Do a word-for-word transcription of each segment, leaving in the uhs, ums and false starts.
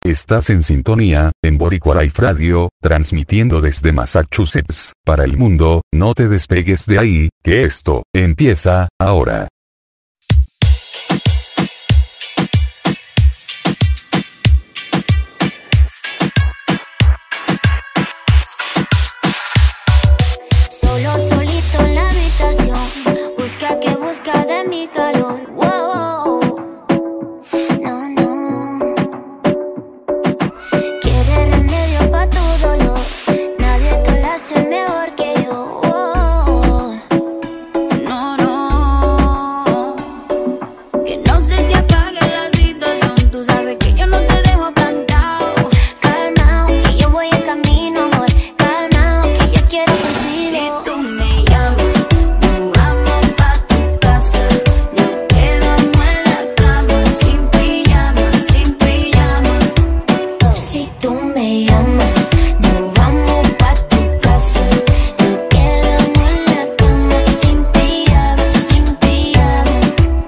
Estás en sintonía, en Boricua Life Radio, transmitiendo desde Massachusetts, para el mundo. No te despegues de ahí, que esto empieza ahora. Solo solito en la habitación, busca que busca de mi calor. Wow, no, no. Quiere remedio pa' tu dolor, nadie te lo hace mejor que yo. Wow. No, no. Que no se te apague la situación, tú sabes que yo no te dejo plantado. Calmao, que yo voy en camino, amor. Calmao, que yo quiero contigo. Si tú me llamas, nos vamos pa' tu casa. Nos quedamos en la cama, sin pijama, sin pijama. Si tú me llamas, nos vamos pa' tu casa. Nos quedamos en la cama, sin pijama, sin pijama.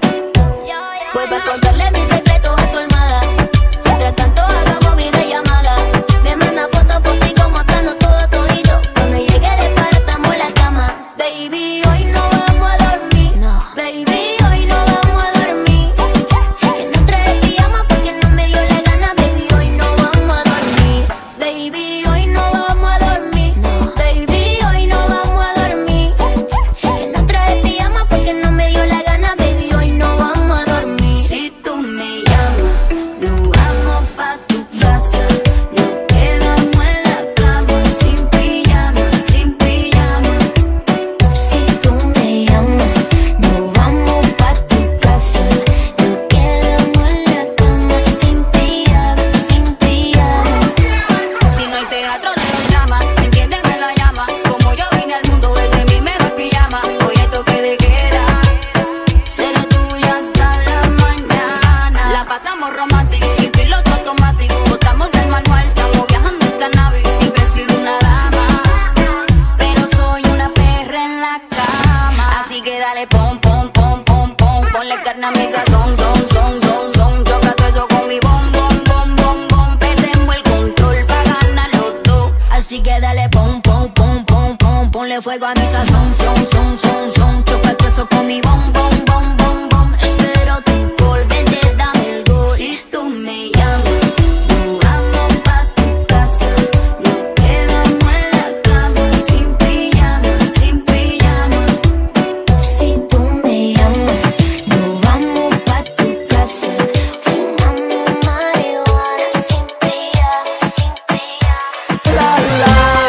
Vuelve a contarle mis secretos a tu almohada. Mientras tanto hagamos videollamada. Me manda fotos, fotico mostrando todo todito. Cuando llegue de para estamos en la cama. Baby, hoy no vamos a dormir. No. Baby, hoy no vamos a dormir. Que no trae pijama porque no me dio la gana. Baby, hoy no vamos a dormir. Baby, hoy no vamos a dormir. No. Baby, hoy no vamos a dormir. Que no trae pijama porque no me dio la gana. Baby, hoy no vamos a dormir. Si tú me llamas, nos vamos pa' tu casa. Nos quedamos en la cama, sin pijama, sin pijama. Si tú me llamas, nos vamos pa' tu casa. Nos quedamos en la cama, sin pijama, sin pijama. Si no hay teatro de los dramas, enciéndeme la llama. Como yo vine al mundo, ese es mi mejor pijama. Hoy es toque de queda, seré tuya hasta la mañana. La pasamos romántico, sin piloto automático. Botamos del manual, estamos viajando en cannabis. Siempre he sido una dama, pero soy una perra en la cama. Así que dale pom, pom, pom, pom, pom. Ponle carne a mi sazón, son, son, son, son. Choca todo eso con mi bom, bom, bom, bom, bom. Perdemos el control pa' ganar los dos. Así que dale pom, pom, pom, pom, pom. Ponle fuego a mi sazón, son, son, son, son. Choca todo eso con mi bom, bom, bom, bom, bom. Espero tu call, vente, dame el gol. Si tú me llamas, nos vamos pa' tu casa. Nos quedamos en la cama, sin pijama, sin pijama. Si tú me llamas, nos vamos pa' tu casa. Fumamos marihuana, sin pijama, sin pijama. La la,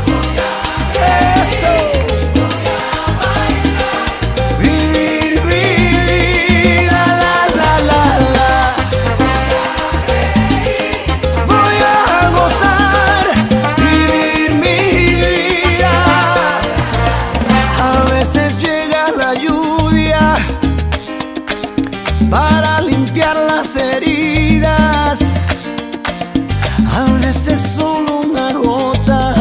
eso. Vivir mi vida, la la la la. Voy a gozar, vivir mi vida. A veces llega la lluvia para limpiar las heridas. A veces solo una gota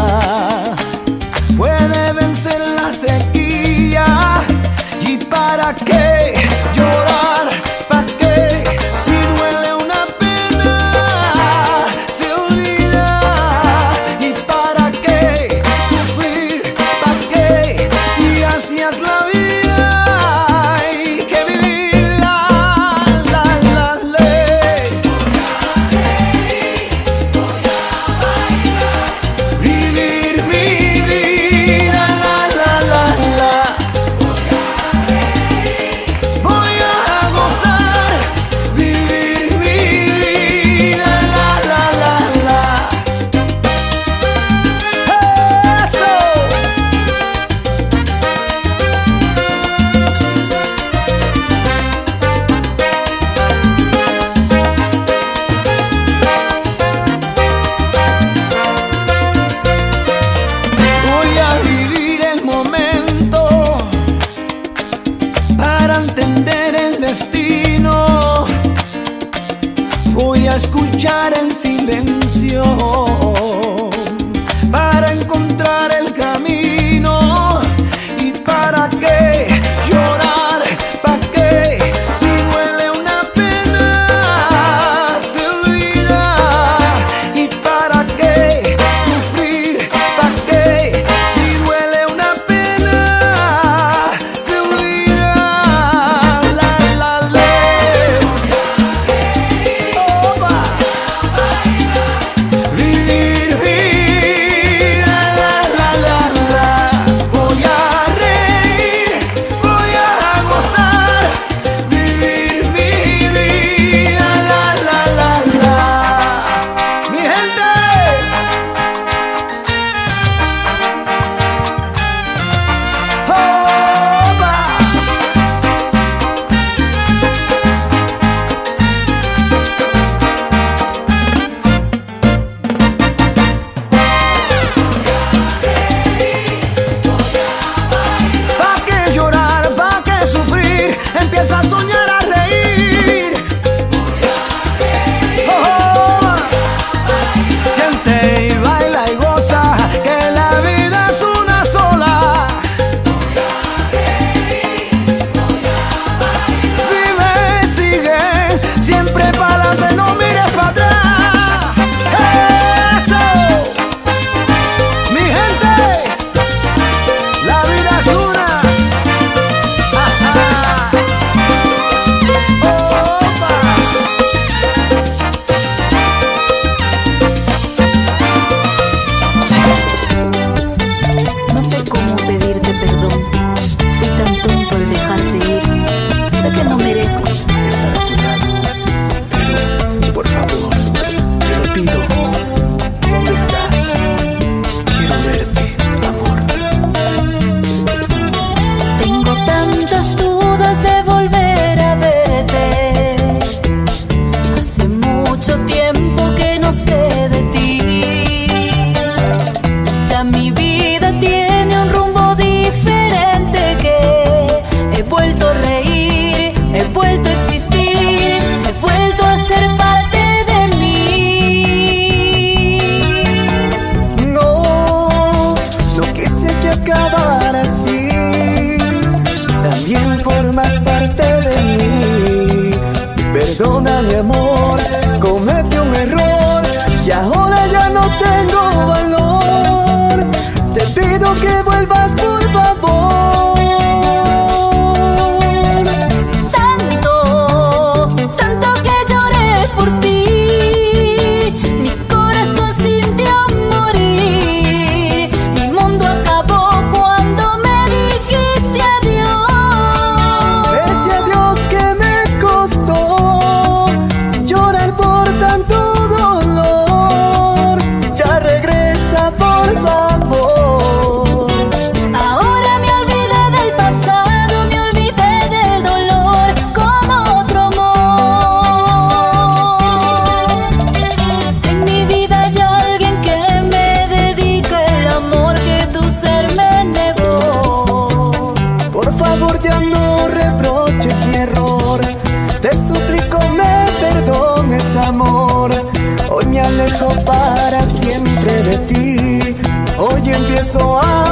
puede vencer la sequía. ¿Y para qué llorar? ¿Para qué? Si duele una pena, se olvida. ¿Y para qué sufrir? ¿Para qué? Si así es la vida, hay que vivirla. La, la, ley. Vivir mi vida, la, la, la, la. Voy a gozar, vivir mi vida, la, la, la, la. Eso. Voy a vivir el momento para entender el destino. Voy a escuchar el silencio para encontrar el camino. ¿Y para qué llorar? ¿Para qué? Si duele una pena, se olvida. empiezo a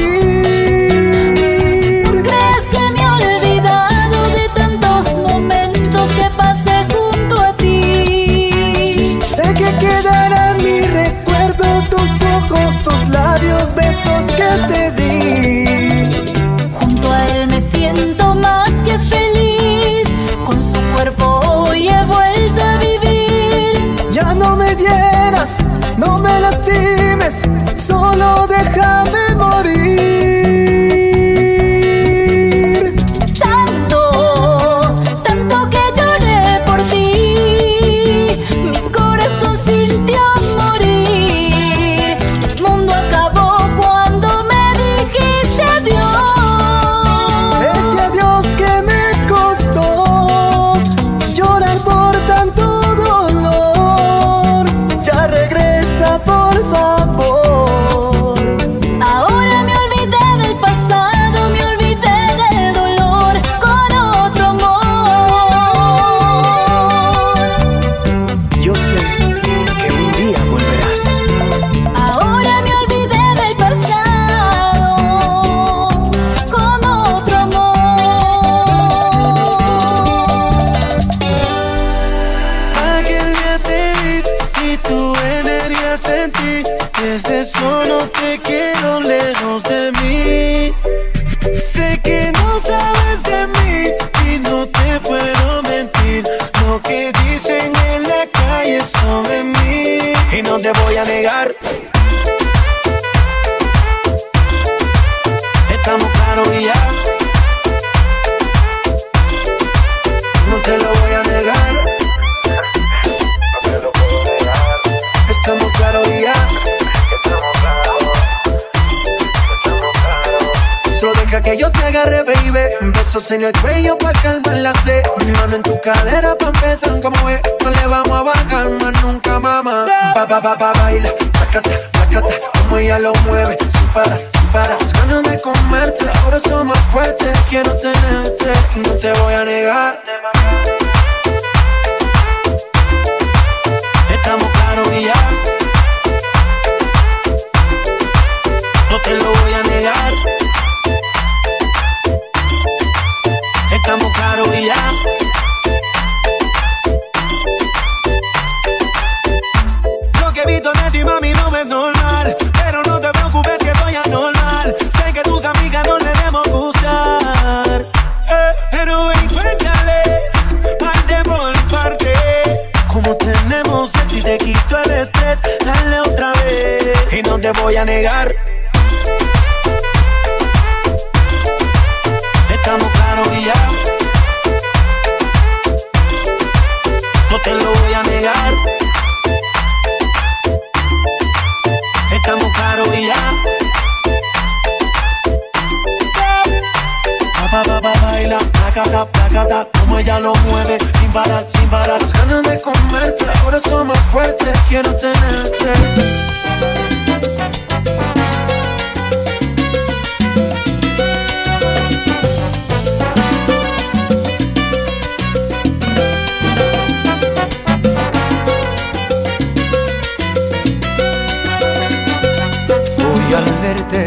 morir. ¿Tú crees que me he olvidado de tantos momentos que pasé junto a ti? Sé que quedará en mi recuerdo tus ojos, tus labios, besos que te di. Junto a él me siento más que feliz, con su cuerpo hoy he vuelto a vivir. Ya no me hieras, no me lastimes, solo déjame morir. Tanto, tanto que lloré por ti, mi corazón sintió morir. El mundo acabó cuando me dijiste adiós. Ese adiós que me costó llorar por tanto dolor. Ya regresa, por favor. Ahora me olvidé del pasado, me olvidé del dolor con otro amor. Yo sé que un día volverás. Ahora me olvidé del pasado con otro amor. Aquel día te vi y tu energía sentí. Desde eso no te quiero lejos de mí. Sé que no sabes de mí y no te puedo mentir. Lo que dicen en la calle sobre mí, y no te voy a negar. Estamos claros y ya. No te lo voy a negar. Estamos claros y ya. Solo deja que yo te agarre, baby. Besos en el cuello pa' calmar la sed. Mi mano en tu cadera pa' empezar como es. No le vamos a bajar más nunca, mamá. Pa, pa, pa, pa, baila. Pacata, pacata, como ella lo mueve. Sin parar, sin parar. Las ganas de comerte, ahora son más fuertes. Quiero tenerte y no te voy a negar. Estamos claros y ya. No te lo voy a negar. Estamos claros y ya. Lo que he visto de ti, mami, no es normal. Pero no te preocupes que soy anormal. Sé que tus amigas no le debemos gustar. Eh, pero ven, cuéntale, parte por parte. Como tenemos sexo y te quito el estrés, dale otra vez. Y no te voy a negar. Estamos claros y ya. No te lo voy a negar. Estamos claros y ya. Pa, pa, pa, baila, placata, placata, como ella lo mueve, sin parar, sin parar. Las ganas de comerte, ahora son más fuertes, quiero tenerte. Al verte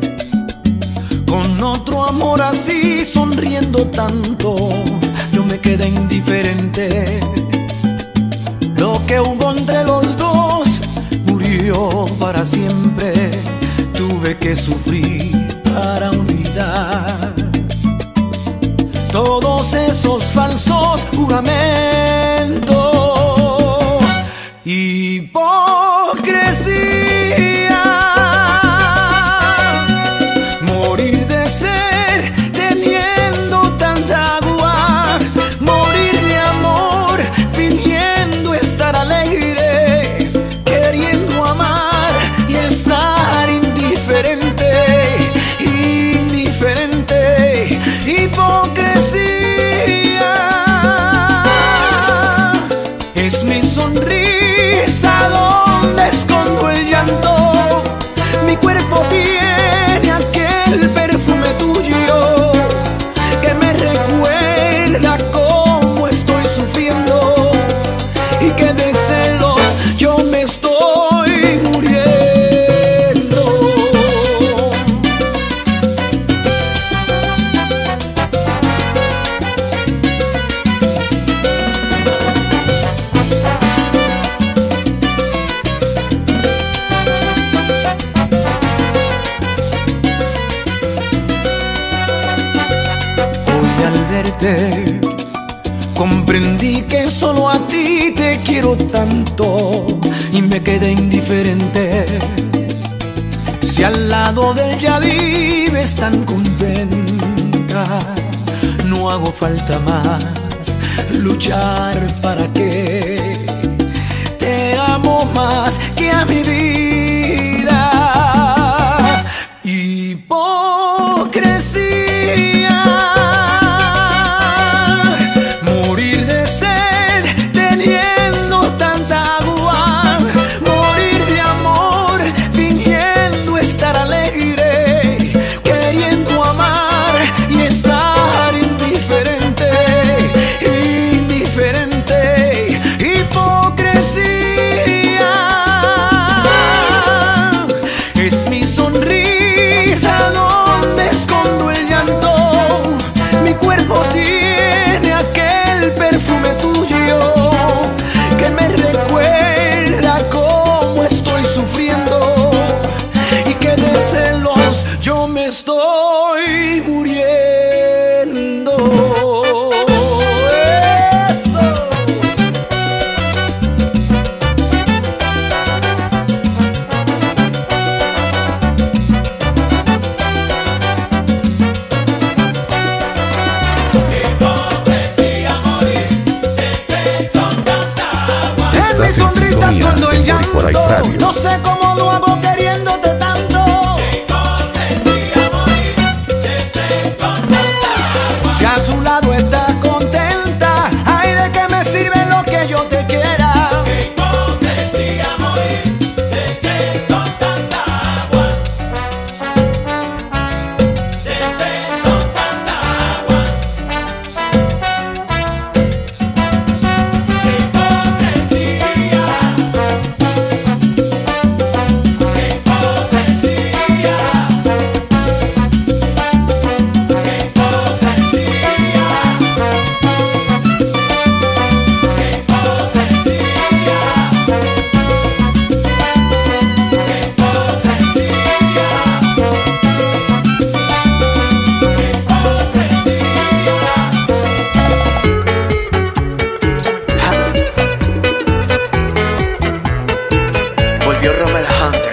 con otro amor así, sonriendo tanto, yo me quedé indiferente. Lo que hubo entre los dos murió para siempre. Tuve que sufrir para olvidar todos esos falsos juramentos. Hipocresía. verte, comprendí que solo a ti te quiero tanto y me quedé indiferente. Si al lado de ella vives tan contenta, no hago falta más luchar para que te amo más que a mi vida. Hipocresía, morir de sed teniendo tanta agua, morir de amor fingiendo estar alegre, queriendo amar y estar indiferente, indiferente. Hipocresía es mi sonrisa donde escondo el llanto, mi cuerpo tiene aquel perfume tuyo que me recuerda cómo estoy sufriendo y que de celos yo me estoy muriendo. Eso. Es mi Estás en sonrisa sintonía cuando el de Boricuara y llanto, Radio. no sé cómo lo hago queriéndote tanto. Si a su lado estás contenta, ay, ¿de qué me sirve lo que yo te quiera? Volvió Rommel Hunter.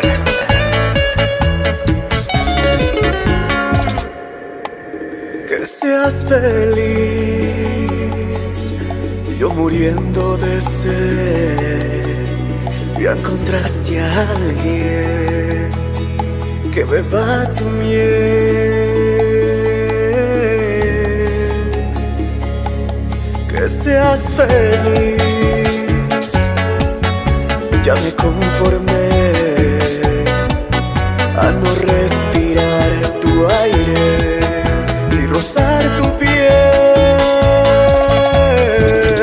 Que seas feliz, yo muriendo de sed. Ya encontraste a alguien que beba tu miel. Que seas feliz, ya me conformé a no respirar tu aire ni rozar tu piel.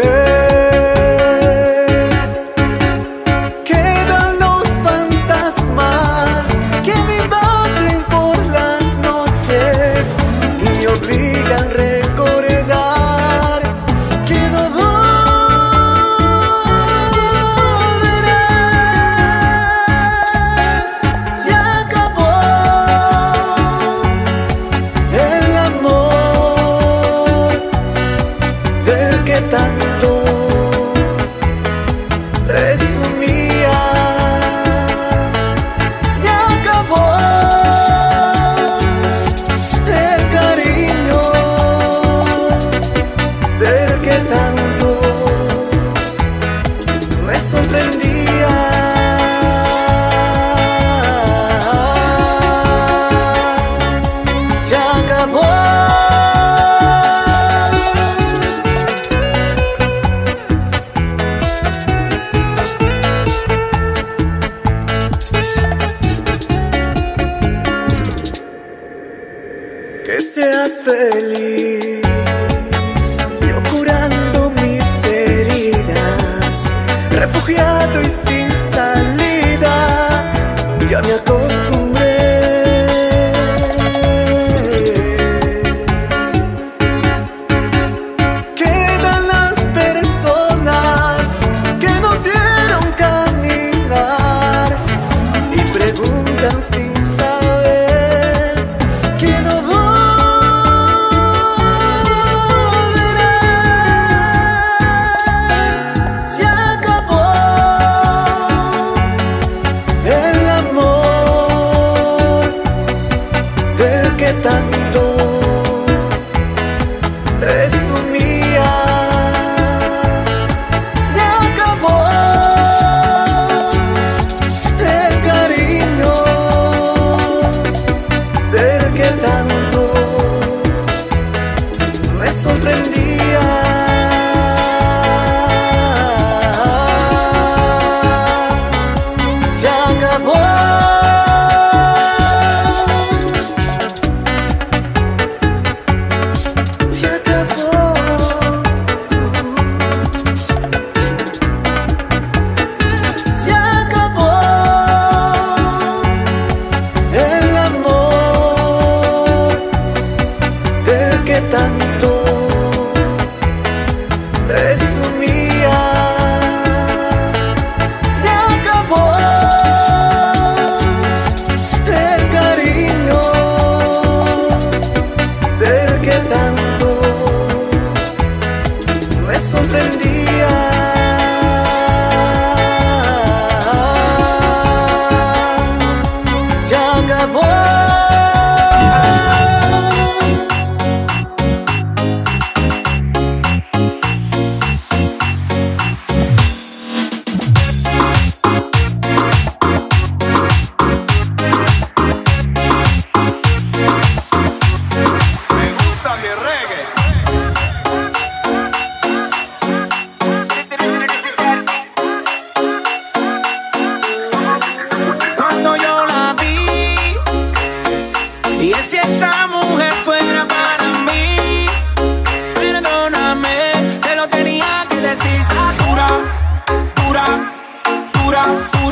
Quedan los fantasmas que me invaden por las noches y me obligan a recordar que no volverás. Se acabó el amor del que tanto presumía. Se acabó el cariño del que tanto me sorprendía. Se acabó. Que seas feliz, yo curando mis heridas, refugiado y sin salida, ya me acostumbré. Quedan las personas que nos vieron caminar y preguntan sin saber que no volverás.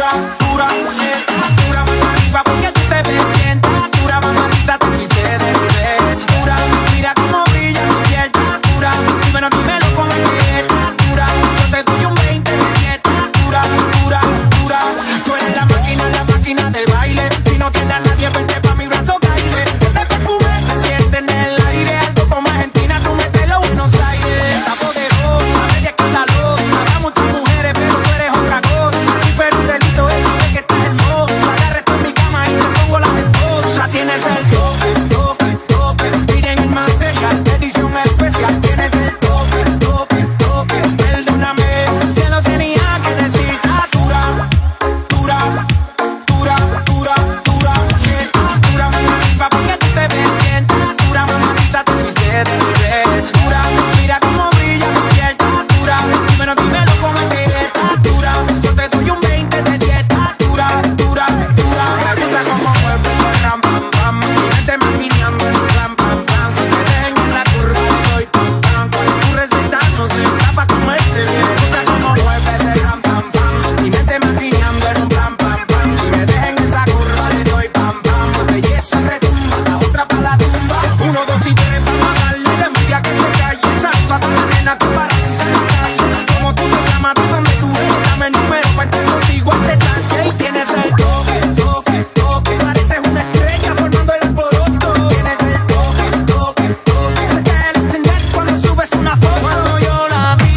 dura, dura, esta dura, mano arriba porque tú te ves bien. Dura, mamacita, te fuiste de bebé. Dura, mira cómo brilla tu piel. Dura, dímelo, dímelo con el dura, yo te doy un veinte de dieta. Dura, dura, dura, tú eres la máquina, la máquina del baile. Si no tienes a nadie, vente pa' mi brazo, caile. Ese perfume se siente en el aire. Algo como Argentina, tú mételo en Buenos Aires. Está poderosa, media escandalosa. Da muchas mujeres, pero tú eres otra cosa. Si fuera un delito eso de que estás hermosa. Agarra esto en mi cama y te pongo las esposas. Tienes el toque, toque, toque. Miren el material, edición especial. Tienes el toque, toque, toque. Perdóname, te lo tenía que decir. Ah, dura, dura, dura, dura, dura. Esta dura, mano arriba porque tú te ves bien. Dura, mamacita, te fuiste de bebé. Dura, mira cómo brilla tu piel. Dura, dímelo, dímelo con el que está dura. Yo te doy un veinte de dieta. Dura, dura, dura. Me gusta como mueve el ram, pam, pam. Mi mente maquineando en un plan, pam, pam. Si me dejen en la curva, le doy pam, pam. Con tu receta no se escapa como este. Me gusta como mueve el ram, pam, pam. Mi mente maquineando en un plan, pam, pam. Si me dejen en esa curva, le doy pam, pam. Belleza retumba, la otra pa' la tumba. Uno, dos y tres, vamos a darle la envidia que se calle. Saluda a toda la nena que para ti se la calle. Como tú te llamas, tú donde tú eres. Dame el número para estar contigo al detalle. Y tienes el toque, toque, toque. Pareces una estrella formando el alboroto. Tienes el toque, toque, toque. Se cae el encender cuando subes una foto. Cuando yo la vi,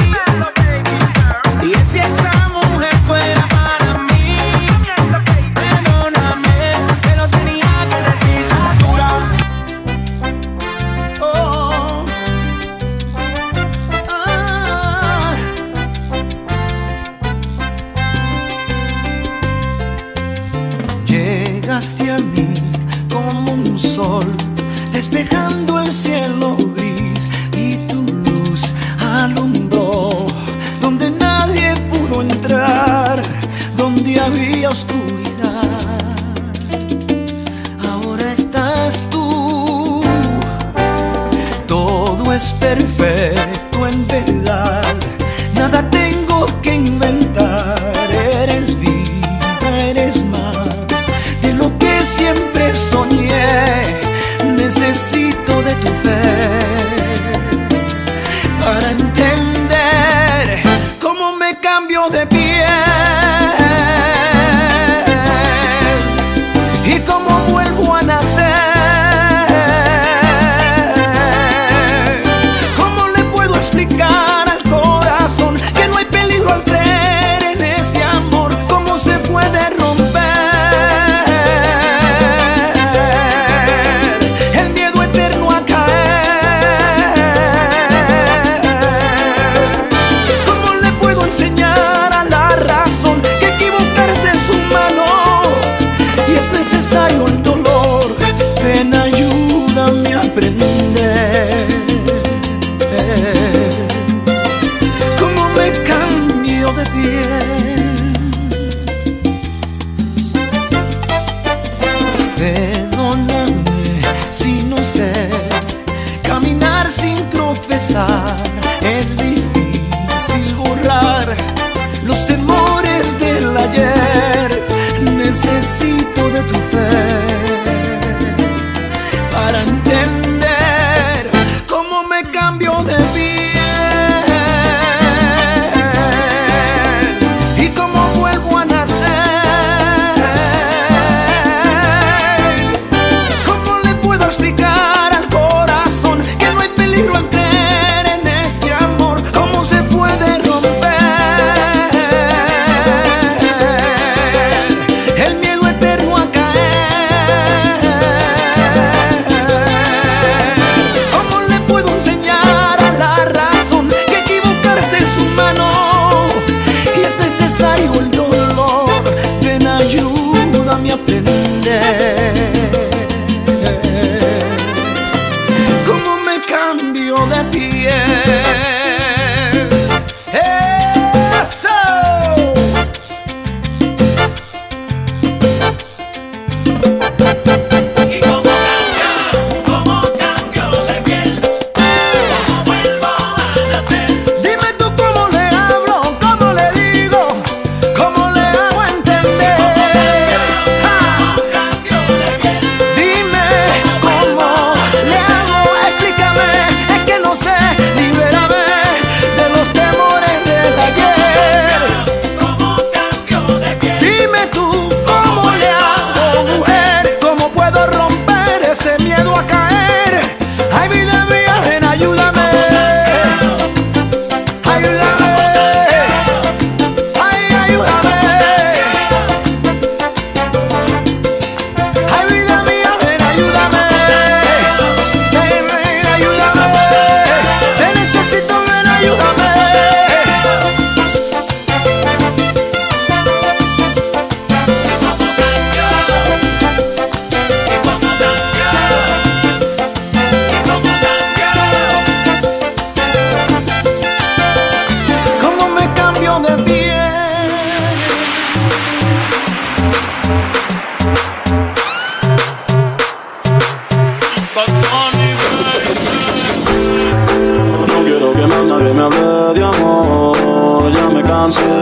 y si esa mujer fuera para mí, perdóname, te lo tenía que decir. Ah, dura. Oh. Ah. Llegaste a mí como un sol, despejando el cielo gris, y tu luz alumbró donde nadie pudo entrar, donde había oscuridad. Ahora estás tú, todo es perfecto en verdad, nada tengo que inventar. Eres vida, eres más de lo que siempre soñé. Necesito de tu fe para entender cómo me cambio de piel y cómo vuelvo a nacer. ¿Cómo le puedo explicar al corazón que no hay peligro al creer en este amor? ¿Cómo se puede romper el miedo eterno a caer? ¿Cómo le puedo enseñar a la razón que equivocarse es humano y es necesario el dolor? Ven, ayúdame a aprender cómo me cambio de piel. Perdóname si no sé caminar sin tropezar. Es difícil borrar los temores del ayer. Necesito de tu fe para entender cómo me cambio de piel y cómo vuelvo a nacer. ¿Cómo le puedo explicar al corazón que no hay peligro al creer en este amor? ¿Cómo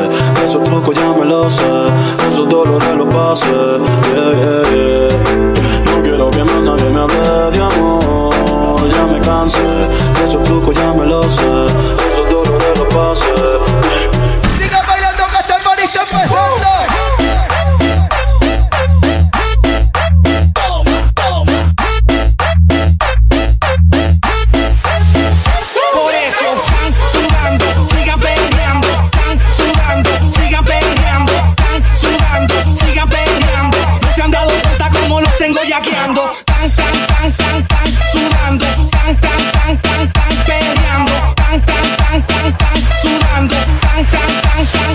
esos trucos ya me los sé, esos dolores los pasé, yeah, yeah, yeah. No quiero que más nadie me hable de amor, ya me cansé, esos trucos ya me los sé, esos dolores los pasé. Sigan bailando que este party está empezando. Tengo yaqueando, tan, tan, tan, tan, tan, sudando, tan, tan, tan, tan, tan, peleando, tan, tan, tan, tan, tan, sudando, tan, tan, tan, tan,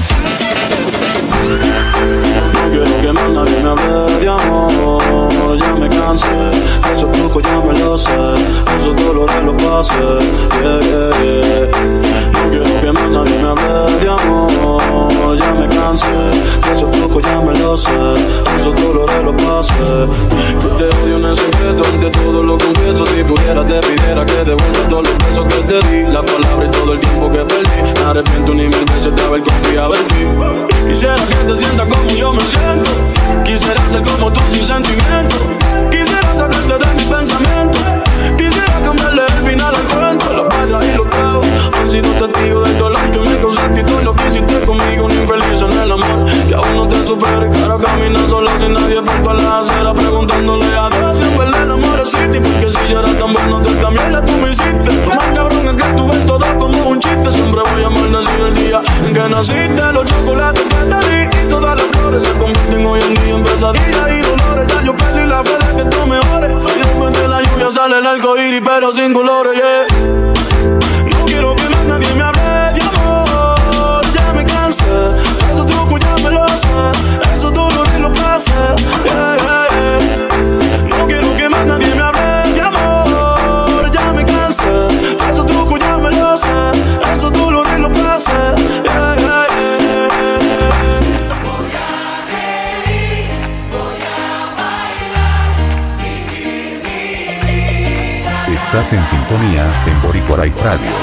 No quiero que más nadie me hable de amor, ya me cansé, esos trucos ya me los sé, esos dolores los pasé, yeah, yeah, yeah. No quiero que más nadie me hable de amor, ya me cansé, esos trucos ya me los sé, esos dolores los pasé. Yo te odio en el secreto, ante todo lo confieso. Si pudiera te pidiera que devuelva todos los besos que te di, la palabra y todo el tiempo que perdí. Me arrepiento ni mil veces de haber confiado en ti. Quisiera que te sientas como yo me siento, quisiera ser como tú sin sentimiento, quisiera sacarte de mi pensamiento, quisiera cambiarle el final al cuento. Los vayas y los tragos han sido testigos del dolor que me causaste y todo lo que hiciste conmigo. Un infeliz en el amor que aún no te supera, y ahora caminas solo sin nadie por la acera, preguntándole a Dios si en verdad el amor existe. Porque si yo era tan bueno, tú también la tú me hiciste. Lo más cabrón es que tú ves todo como un chiste. Siempre voy a maldecir el día en que naciste. Los chocolates que te di y todas las flores se convierten hoy en día en pesadillas y dolores. Ya yo perdí la fe de que tú mejores, y después de la lluvia sale el arco iris pero sin colores, yeah. No quiero que más nadie me hable de amor, ya me cansé, esos trucos ya me los sé, esos dolores los pasé, yeah, yeah, yeah. No quiero que más nadie me hable de amor, ya me cansé, esos trucos ya me los sé, esos dolores los pasé, yeah, yeah, yeah. Voy a reír, voy a bailar, vivir mi vida. Estás en sintonía en Boricua Life Radio.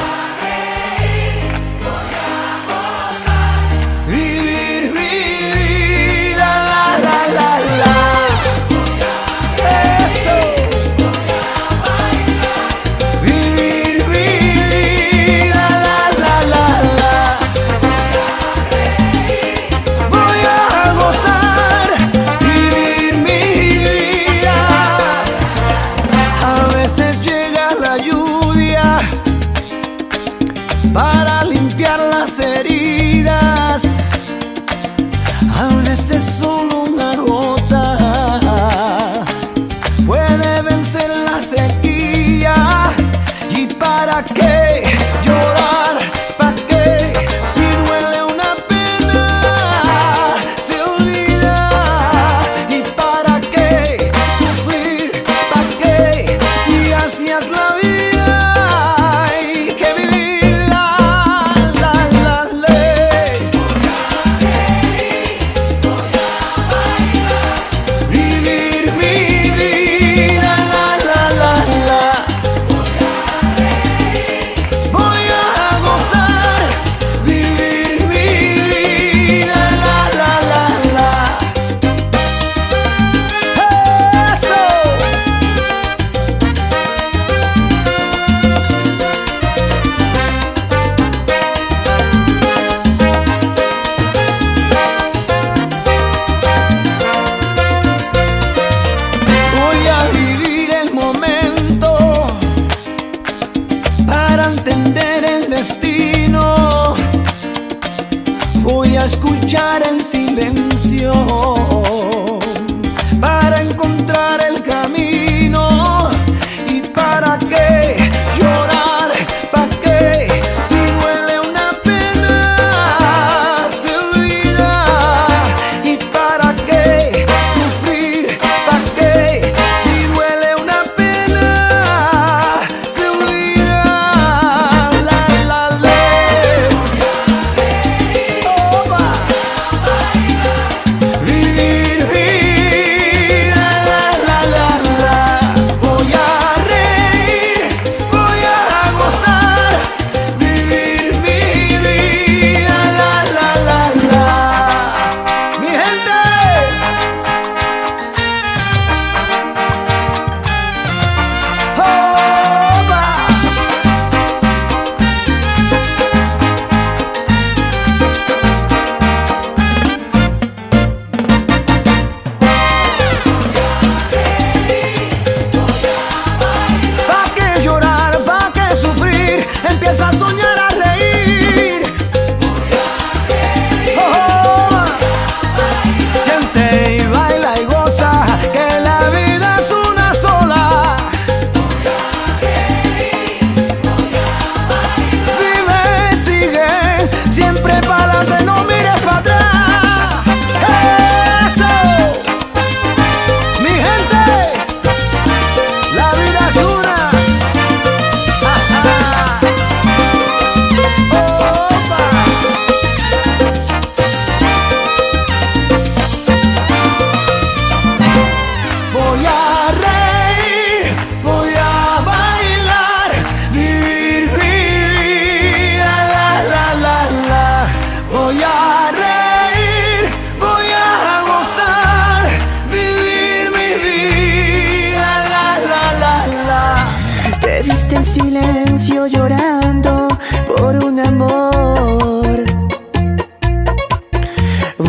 Vivir mi vida, la, la, la, la. Eso. Vivir mi vida, la, la, la, la. Voy a gozar, vivir mi vida. A veces llega la lluvia para limpiar las heridas, a veces solo una gota puede vencer la sequía. ¿Y para qué llorar? ¿Para qué? Si duele una pena, se olvida. ¿Y para qué sufrir? ¿Para qué? Si así es la vida, hay que vivirla, la, la, ley. Vivir mi vida, la, la, la, la. Voy a gozar, vivir mi vida, la, la, la, la. Eso. Voy a vivir el momento para entender el destino. Voy a escuchar el silencio para encontrar el camino. ¿Y para qué llorar? ¿Para qué? Si duele una pena, se olvida. ¿Y para qué sufrir? ¿Para qué? Si duele una pena, se olvida. La, la, ley. Opa. Vivir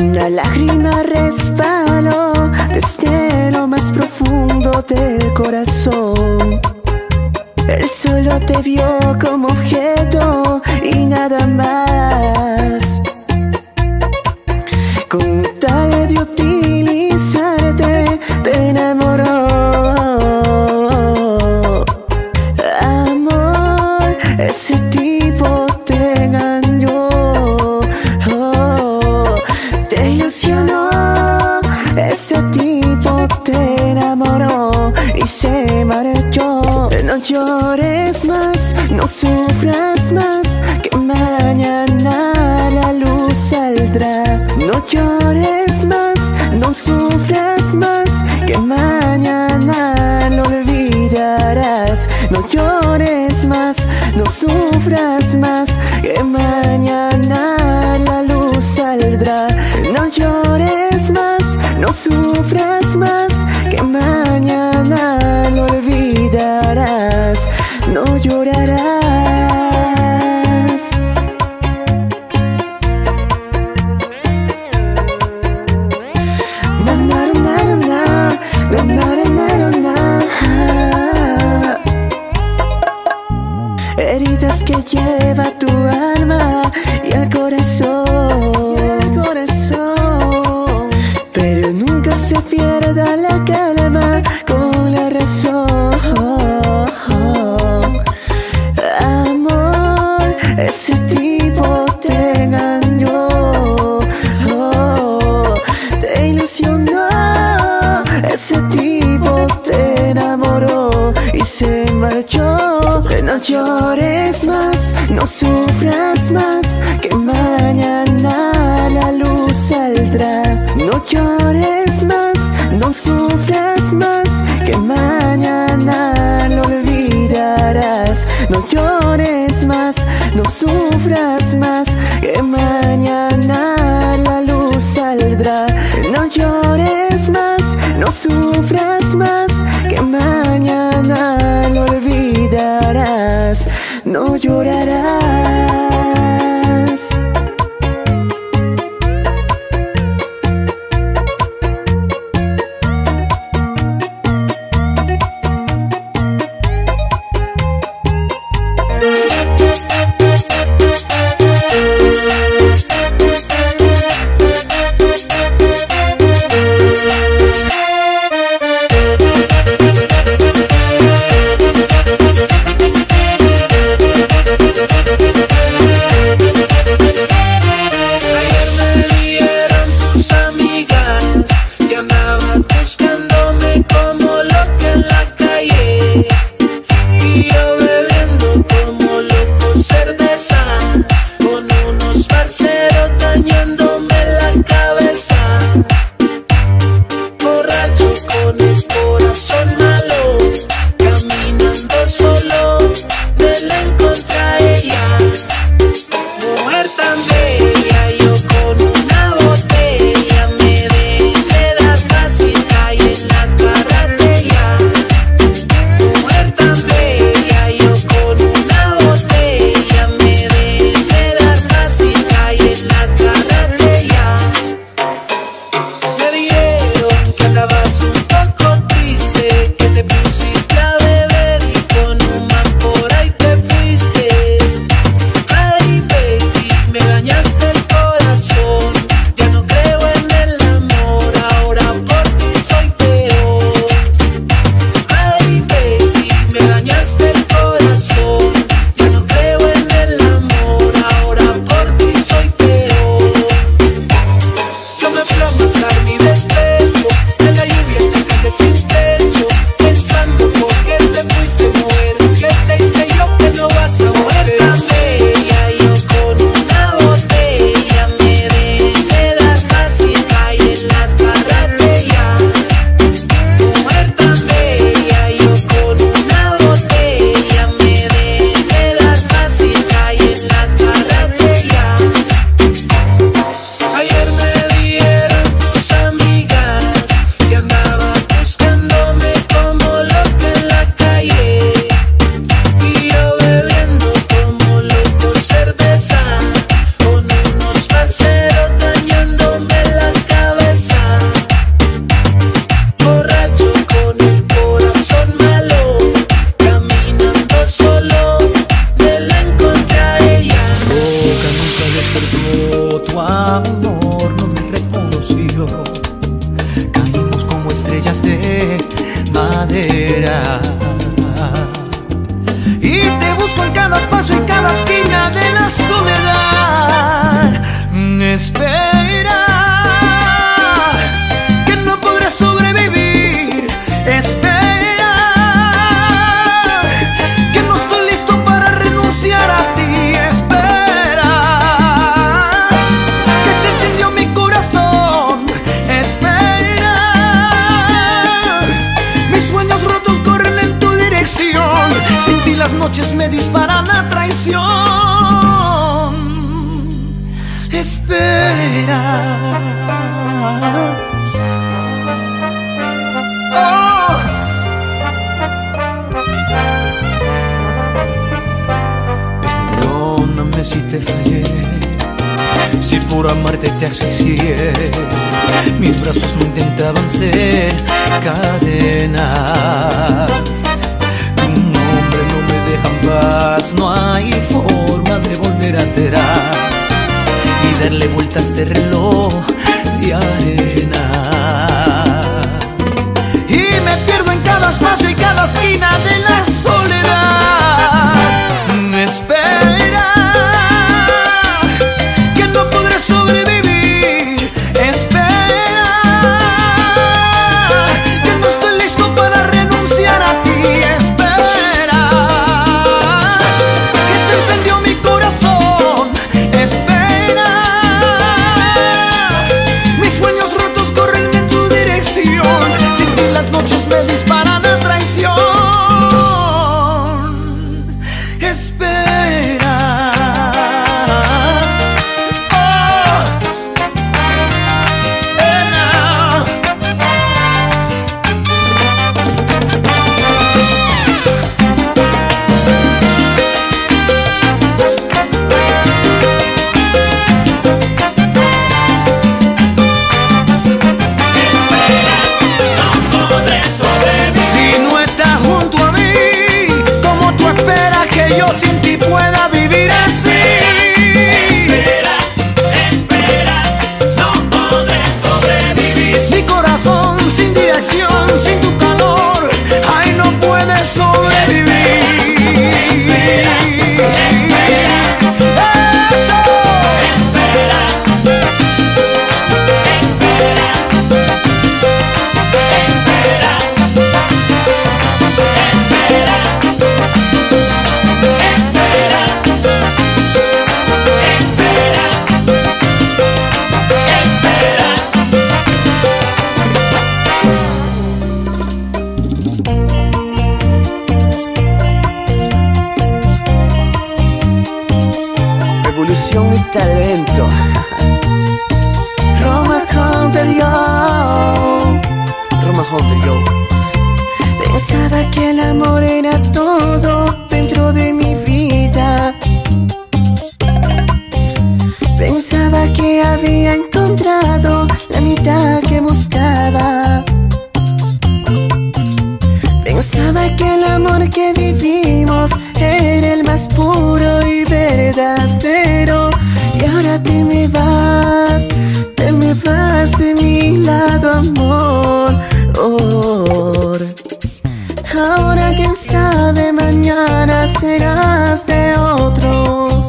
Una lágrima resbaló desde lo más profundo del corazón. Él solo te vio como objeto y nada más. Con tal de utilizarte, te enamoró. Amor, ese tipo te engañó. Oh, te ilusionó. Ese tipo te enamoró y se marchó. No llores más, no sufras más, que mañana la luz saldrá. No llores más, no sufras más, que mañana lo olvidarás. No llores más, no sufras más, que mañana la luz saldrá. No llores más, no sufras más, que mañana lo olvidarás. No llorarás. Na, na, na, na, na, na, na, na, na, na. Heridas que lleva tu alma y el corazón, y el corazón. Pero nunca se pierda la calma con la razón. Amor, ese tipo te engañó. Oh, te ilusionó. Ese tipo te enamoró y se marchó. No llores más, no sufras más, que mañana la luz saldrá. No llores más, no sufras más, que mañana lo olvidarás. No llores más, no sufras más, que mañana la luz saldrá. No llores más, no sufras más, que mañana lo olvidarás. No llorarás. cadera. Y te busco en cada espacio y cada esquina de la soledad. Espera, que no podré sobrevivir. Espera, que no estoy listo para renunciar a ti. Espera, que se encendió mi corazón. Espera, mis sueños rotos corren en tu dirección. Sin ti las noches me disparan a traición. Espera, oh. Perdóname si te fallé, si por amarte te asfixié. Mis brazos no intentaban ser cadenas. Tu nombre no me deja en paz. No hay forma de volver atrás y darle vuelta a este reloj de arena. Y me pierdo en cada espacio y cada esquina de la soledad. Espera, que no podré sobrevivir. Espera, que no estoy listo para renunciar a ti. Espera, que se encendió mi corazón. Espera, mis sueños rotos corren en tu dirección. Sin ti las noches me disparan a traición. Espera, oh, Ena. Si no estás junto a mí, ¿cómo tú esperas que yo sin ti pueda vivir así? Espera, espera, no podré sobrevivir. Mi corazón sin dirección, sin tu calor, ay, no puede sobrevivir. Espera, espera, eso. Espera, espera, espera. Revolución y talento. Roma Hunter yo, Roma Hunter yo. Pensaba que el amor era todo dentro de mi vida. Pensaba que había encontrado la mitad que buscaba. Pensaba que el amor que vivimos era el más puro y verdadero. Y ahora te me vas, te me vas de mi lado, amor. Oh. Ahora quién sabe, mañana serás de otros.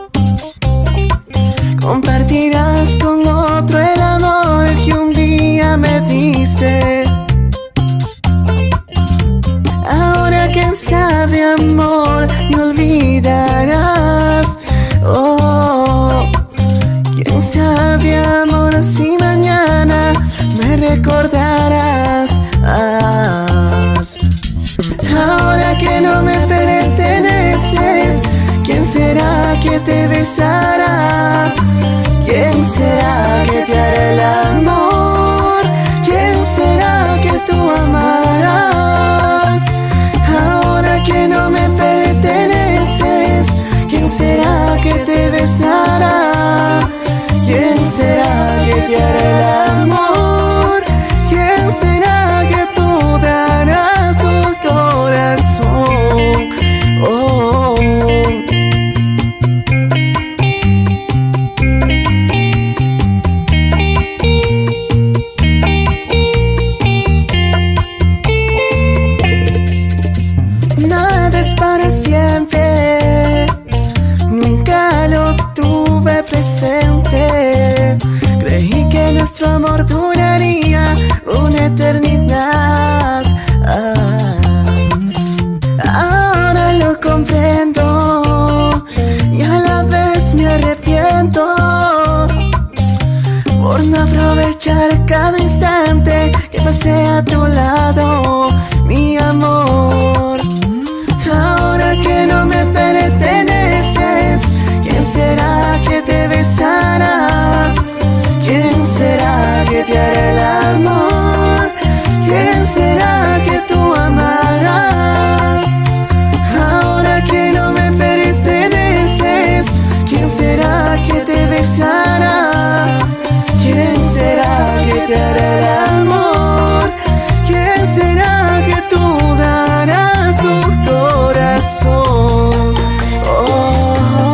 Compartirás con otro el amor que un día me diste. Ahora quién sabe, amor, me olvidarás. Oh, quién sabe, amor, si mañana me recordarás. Ah. Ahora que no me perteneces, ¿quién será que te besará? ¿Quién será que te hará el amor? ¿Quién será que tú amarás? Ahora que no me perteneces, ¿quién será que te besará? ¿Quién será que te hará el amor? ¿Quién será que tú darás tu corazón? Oh. nuestro amor duraría una eternidad. Ah, ahora lo comprendo y a la vez me arrepiento por no aprovechar cada instante que pasé a tu lado, mi amor. Ahora que no me perteneces, ¿quién será que te besará? ¿Quién será que te hará el amor? ¿Quién será que tú amarás? Ahora que no me perteneces, ¿quién será que te besará? ¿Quién será que te hará el amor? ¿Quién será que tú darás tu corazón? Oh.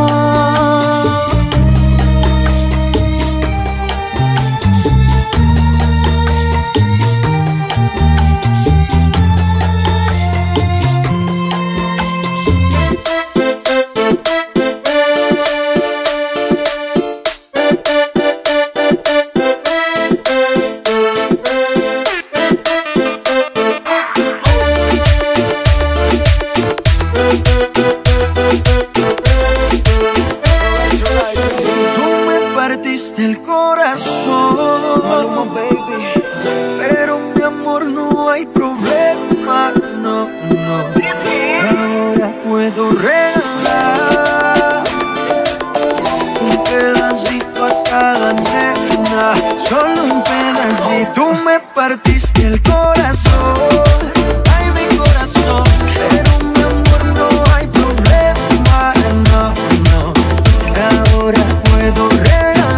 El corazón, Maluma, baby. Pero mi amor, no hay problema, no, no. Ahora puedo regalar un pedacito a cada nena, solo un pedacito. Tú me partiste el corazón, ay, mi corazón. Pero mi amor, no hay problema, no, no. Ahora puedo regalar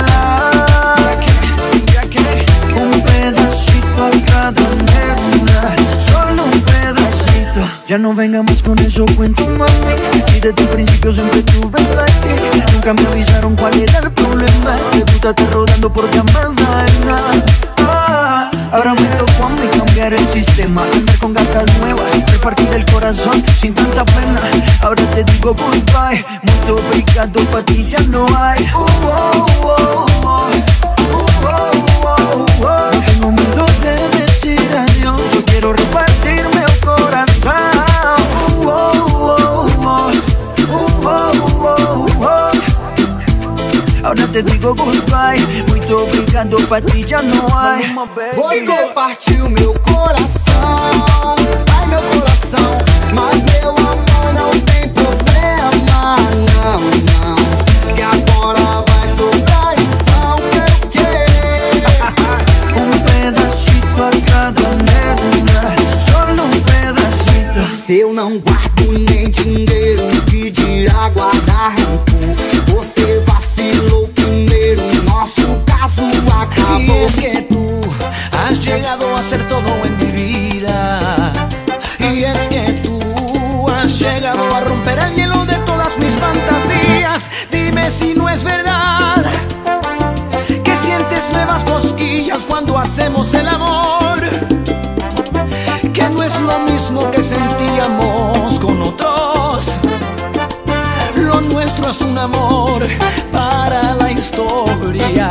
solo un pedacito. Ya no vengamos con eso, cuento, mami. Si desde el principio siempre tuve like, nunca me avisaron cuál era el problema. Debútate rodando por llamas nada. Ah, ahora me tocó a mí cambiar el sistema, andar con gatas nuevas, repartir el corazón sin tanta pena. Ahora te digo goodbye, muy obrigado, pa' ti ya no hay. Uh, oh, oh, oh. Uh, oh, oh, oh. No tengo miedo de decir adiós, yo quiero repartirme el corazón. Uh, oh, oh, oh. Uh, oh, oh, oh. Ahora te digo goodbye, muito obrigado, pa' ti já não há. Você partiu meu coração, ai meu coração, mas meu amor não tem problema, não, não, que agora vai sobrar então que eu quero um pedacito a cada nena, só um pedacito. Se eu não guardo nem dinheiro, que dirá guardar rancor? Você vacilou primeiro, nosso caso acabou. Y es que tú has llegado a ser todo en mi vida. Y es que tú has llegado a romper el hielo de todas mis fantasías. Dime si no es verdad que sientes nuevas cosquillas cuando hacemos el amor, que no es lo mismo que sentíamos con otros. Lo nuestro es un amor para la historia.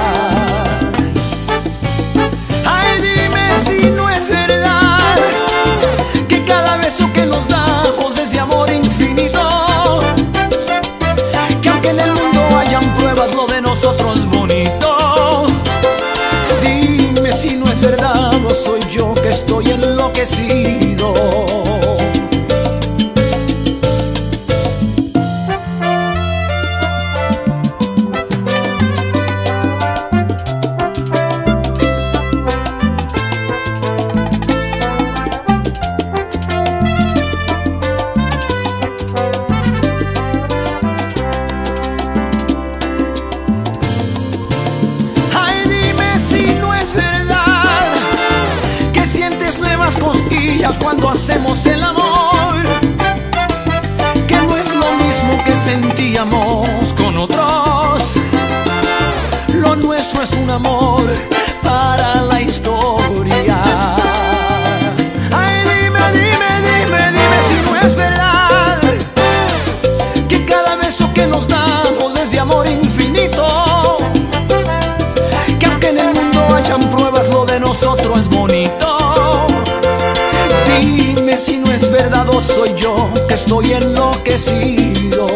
Ay, dime si no es verdad que cada beso que nos damos es de amor infinito, que aunque en el mundo hayan pruebas, lo de nosotros es bonito. Dime si no es verdad o soy yo que estoy enloquecido. faltan pruebas, lo de nosotros es bonito. Dime si no es verdad o soy yo que estoy enloquecido.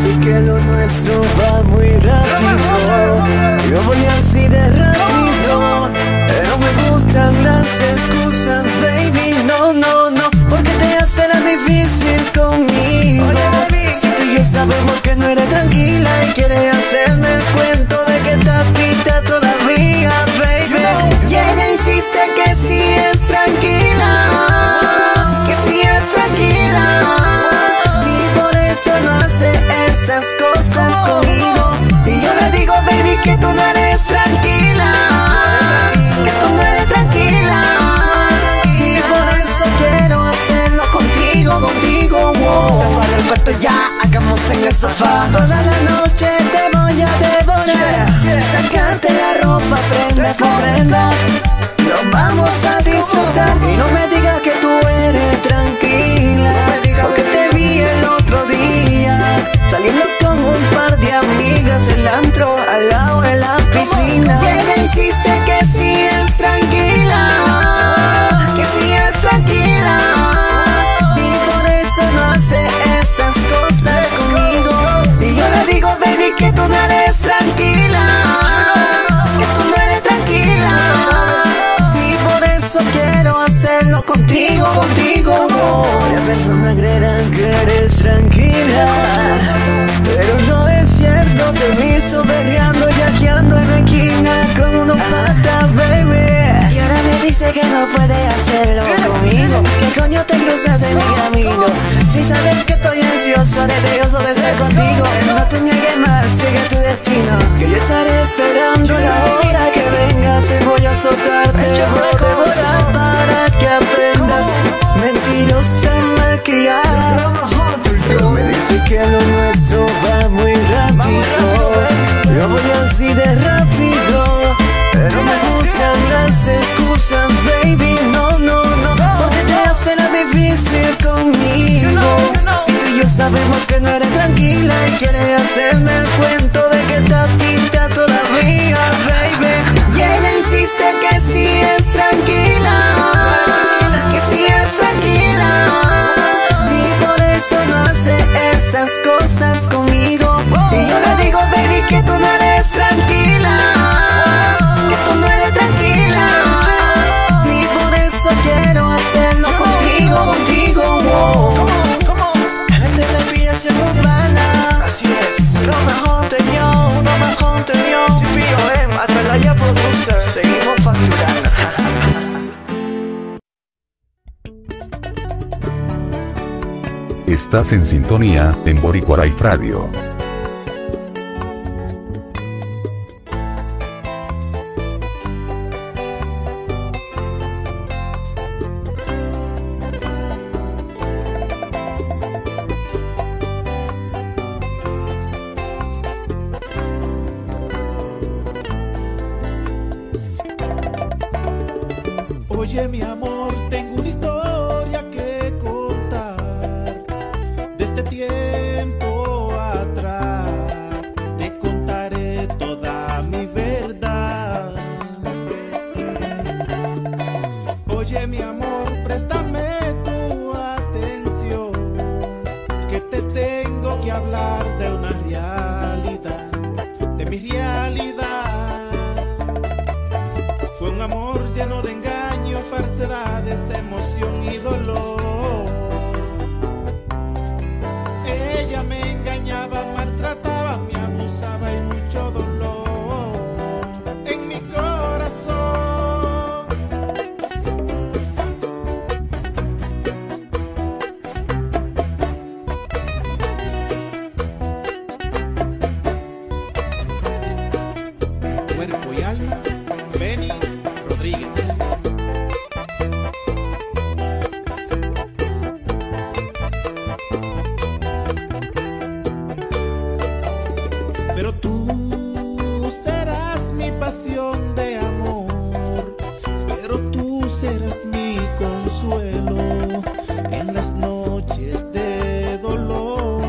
dice que lo nuestro va muy rápido. Yo voy así de rápido, pero me gustan las excusas, baby. No, no, no, porque te hace la difícil conmigo. Si tú y yo sabemos que no eres tranquila y quieres hacerme el cuento de que te pita todavía, baby. Y ella insiste que sí es tranquila, que sí es tranquila, y por eso no hace esas cosas conmigo. Y yo le digo, baby, que tú no eres tranquila, que tú no eres tranquila, y por eso quiero hacerlo contigo, contigo, wow. Para el cuarto ya, hagamos en el sofá. Toda la noche te voy a devorar, sacarte la ropa, prenda por prenda, lo vamos a disfrutar. Y no me digas que tú eres tranquila, porque te vi el otro día saliendo con un par de amigas, el antro al lado de la piscina. Y ella insiste que sí es tranquila, que sí es tranquila, y por eso no hace esas cosas conmigo. Y yo le digo, baby, que tú no eres tranquila, que tú no eres tranquila, y por eso quiero hacerlo contigo, contigo. Varias personas creerán que eres tranquila, pero no es cierto. Te he visto peleando, yaqueando en la esquina con unos patas, baby. Y ahora me dice que no puede hacerlo conmigo. ¿Qué coño te cruzas en mi camino? Si sabes que estoy ansioso, deseoso de estar contigo. No te niegues más, sigue tu destino, que yo estaré esperando la hora que vengas. Y voy a azotarte, voy a devorar para que aprendas. Mentirosa malcriada, pero me dice que lo nuestro va muy rápido. Yo voy así de rápido, pero me gustan las excusas, baby. No, no, no, porque te hace la difícil conmigo. Si tú y yo sabemos que no eres tranquila y quieres hacerme el cuento de que te pita todavía, baby. Y ella insiste que sí es tranquila, que sí es tranquila, y por eso no hace esas cosas conmigo. Y yo le digo, baby, que tú no eres tranquila, que tú no eres tranquila, y por eso quiero hacerlo contigo, contigo, wow. Gente le pide ser urbana, así es. Roma Hunter, yo, Roma Hunter, yo, T P O M, Atalaya Producer, seguimos facturando. Estás en sintonía, en Boricua Life Radio. Oye, mi amor, tengo una historia que contar. Desde tiempo atrás te contaré toda mi verdad. Oye, mi amor, préstame tu atención, que te tengo que hablar de una realidad, de mi realidad. Fue un amor lleno de engaños, falsedades, emoción y dolor. Ella me engañaba, maltrataba, me abusaba y mucho dolor en mi corazón. Cuerpo y alma, Benny Rodríguez. Pero tú serás mi pasión de amor, pero tú serás mi consuelo en las noches de dolor.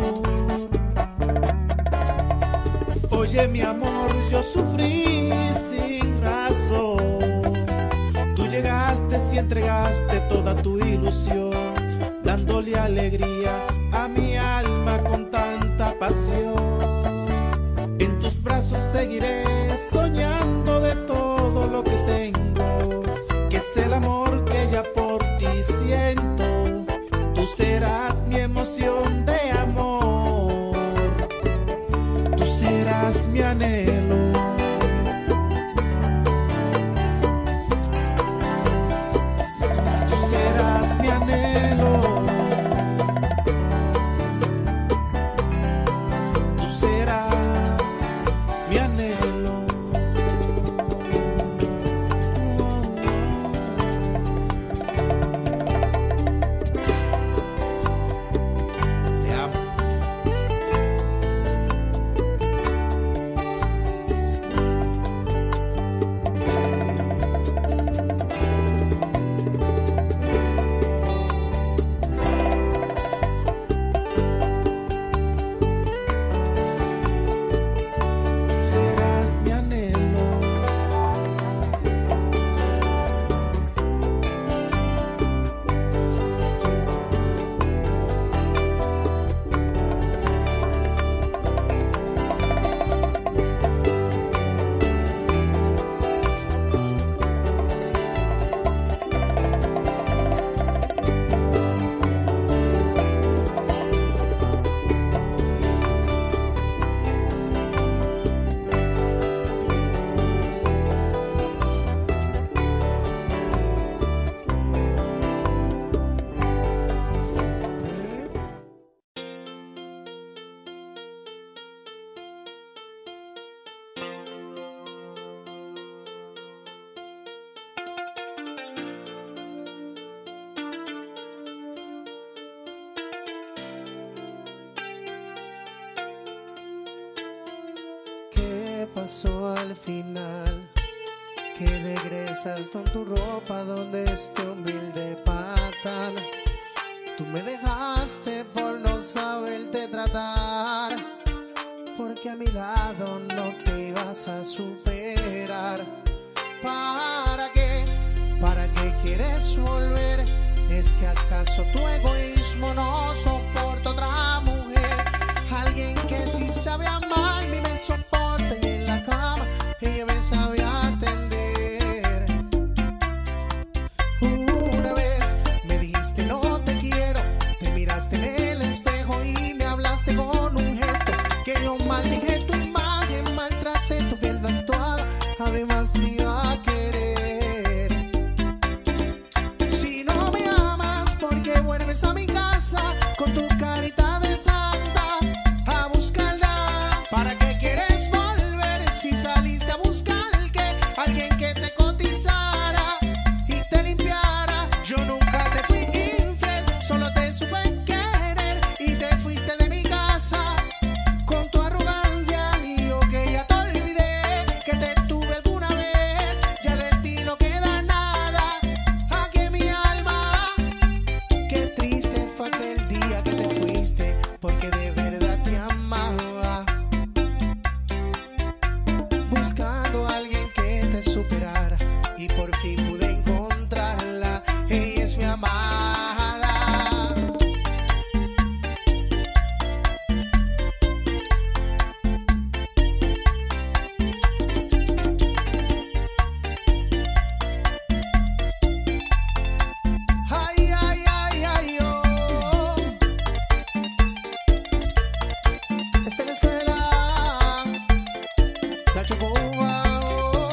Oye, mi amor, yo sufrí sin razón. Tú llegaste y entregaste toda tu ilusión, dándole alegría a mi alma con tanta pasión. despacio. En tus brazos seguiré soñando de todo lo que tengo, que es el amor que ya por ti siento. Tú serás mi emoción de amor, tú serás mi anhelo. Tú serás mi anhelo. Tú serás mi anhelo. Te amo. Serás mi anhelo. ¿Qué pasó al final? Que regresas con tu ropa donde este humilde patán. Tú me dejaste por no saberte tratar, porque a mi lado no te ibas a superar. ¿Para qué? ¿Para qué quieres volver? ¿Es que acaso tu egoísmo no soporta otra mujer? Alguien que sí sabe amarme y me soporta, y en la cama ella me sabe atender. Una vez me dijiste no te quiero, te miraste en el espejo y me hablaste con un gesto que yo maldije tu imagen, maltraté tu piel tatuada, además me iba a querer. Si no me amas, ¿por qué vuelves a mi casa con tu carita de santa a buscarla? ¿Para qué quieres volver si saliste a buscar que alguien que te cotizara y te limpiara? Yo nunca te fui infiel, solo te supe querer y te fuiste de mi casa con tu arrogancia. Y yo que ya te olvidé que te tuve alguna vez, ya de ti no queda nada. A que mi alma, qué triste fue aquel día que te fuiste, porque de verdad te amaba, buscando a alguien que te superara, y por fin pude encontrarla. Ella es mi amada. Ay, ay, ay, ay, oh. Esta es la escuela, la Chocoba, oh.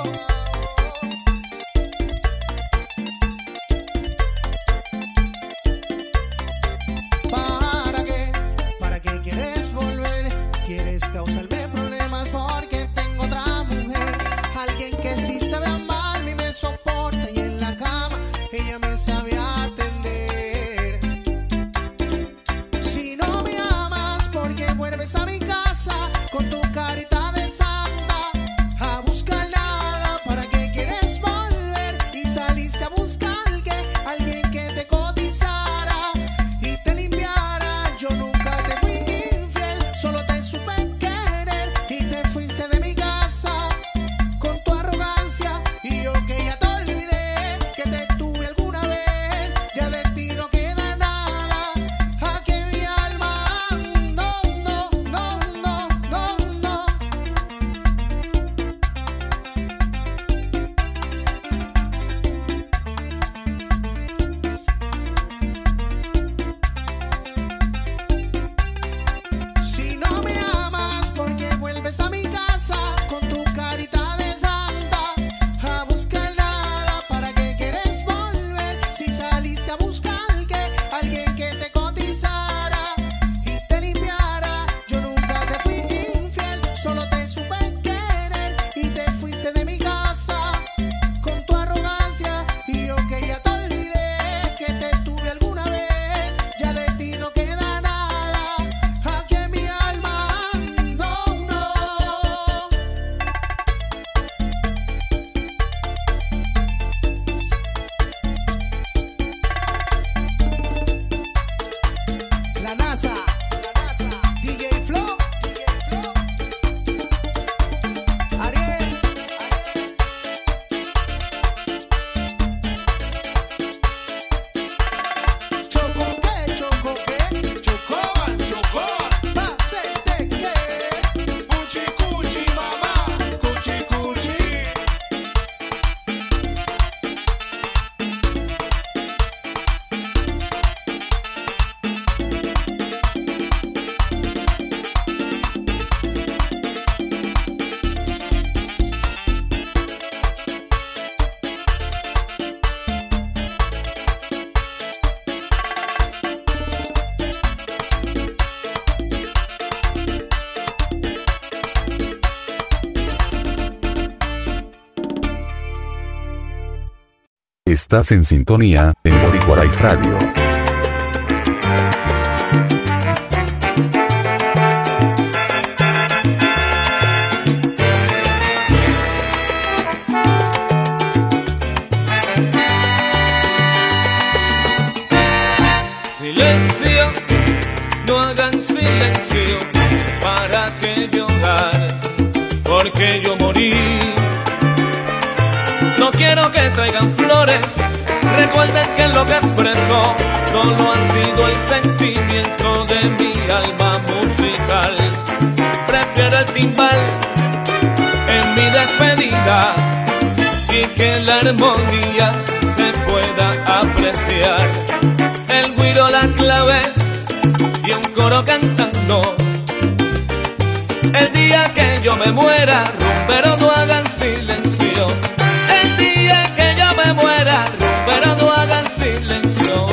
¿Para qué? ¿Para qué quieres volver? ¿Quieres causarme problemas porque tengo otra mujer? Alguien que sí sabe amarme y me soporta, y en la cama ella me sabe atender. Si no me amas, ¿por qué vuelves a mi casa con tu carita de santa a buscar nada? ¿Para qué quieres volver y saliste a buscar que alguien que te cotizara y te limpiara? Yo nunca te fui infiel, solo te supe querer y te fuiste de mi casa con tu arrogancia. Y yo que ya te olvidé que te tuve alguna vez, ya de ti no queda nada. A que mi alma, no, no, no, Estás en sintonía, en Boricua Life Radio. Silencio, no hagan silencio, para que llorar, porque yo morí. No quiero que traigan flores, recuerden que lo que expreso solo ha sido el sentimiento de mi alma musical. Prefiero el timbal en mi despedida y que la armonía se pueda apreciar. El güiro, la clave y un coro cantando. El día que yo me muera, rumberos no hagan silencio. El día que yo me muera, rumberos no hagan silencio.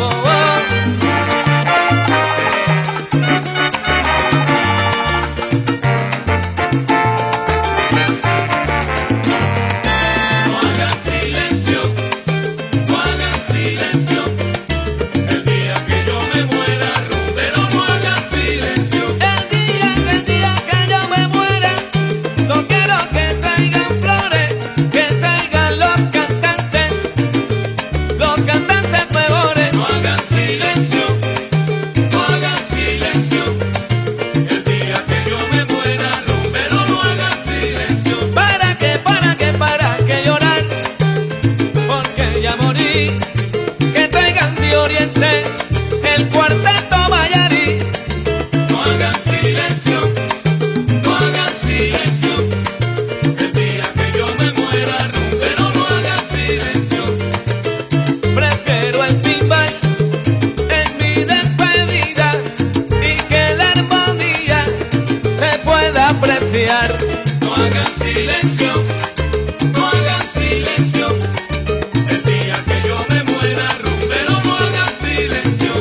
No hagan silencio, no hagan silencio. El día que yo me muera, rumberos no hagan silencio. El día, el día que yo me muera, no quiero que traigan flores, que traigan los cantantes, los cantantes mejores. No hagan silencio, no hagan silencio. El día que yo me muera, rumberos no hagan silencio. ¿Para qué, para qué, para qué llorar? Porque ya morí. Que traigan de Oriente el cuarteto Mayarí. No hagan silencio, no hagan silencio. El día que yo me muera, rumberos no hagan silencio. Prefiero el timbal en mi despedida y que la armonía se pueda apreciar. No hagan silencio, no hagan silencio. El día que yo me muera, rumberos no hagan silencio.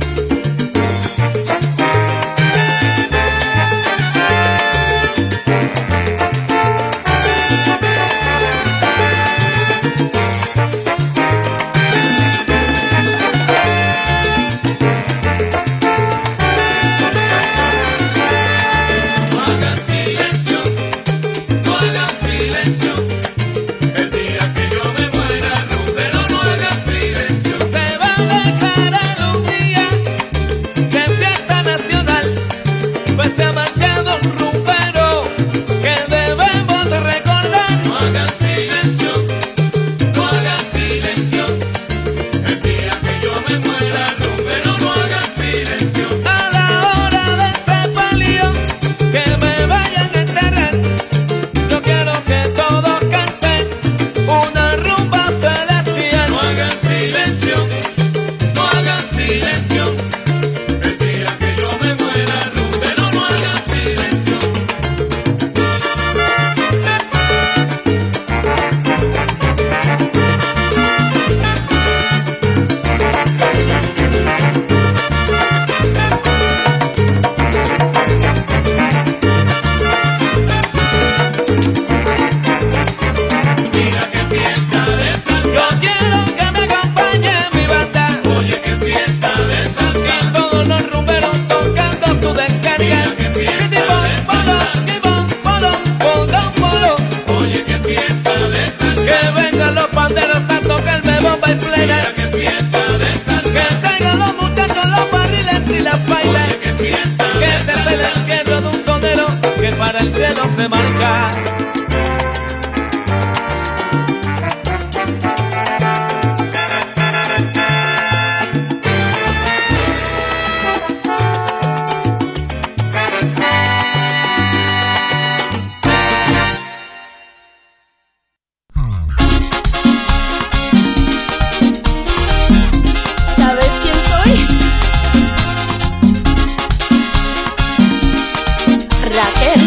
No hagan silencio, no hagan silencio. El día que yo me muera, rumberos no hagan silencio. Se va a dejar algún día de fiesta nacional, pues se ha marchado un rumbero que debemos de recordar. No hagan silencio, no hagan silencio. El día que yo me muera, rumberos no hagan silencio. A la hora del sepelio, que me vayan a enterrar, yo quiero que todos canten una rumba celestial. No hagan silencio, no hagan silencio. El día que yo me muera, rumberos no hagan silencio. Mira qué fiesta de salsa. Yo quiero que me acompañe mi banda Oye qué fiesta de y salsa. todos los rumberos tocando tu descarga. Mira qué fiesta Kitipon, de podón, salsa. kipon, podón, podón, podón. Oye qué fiesta de salsa. Que vengan los panderos a tocarme bomba y plena. Mira qué fiesta de Que salsa. traigan los muchachos los barriles y las bailas. Oye qué fiesta Que de te peleen el salsa. hierro de un sonero que para el cielo se marcha. ¿Sabes quién soy? Raquel.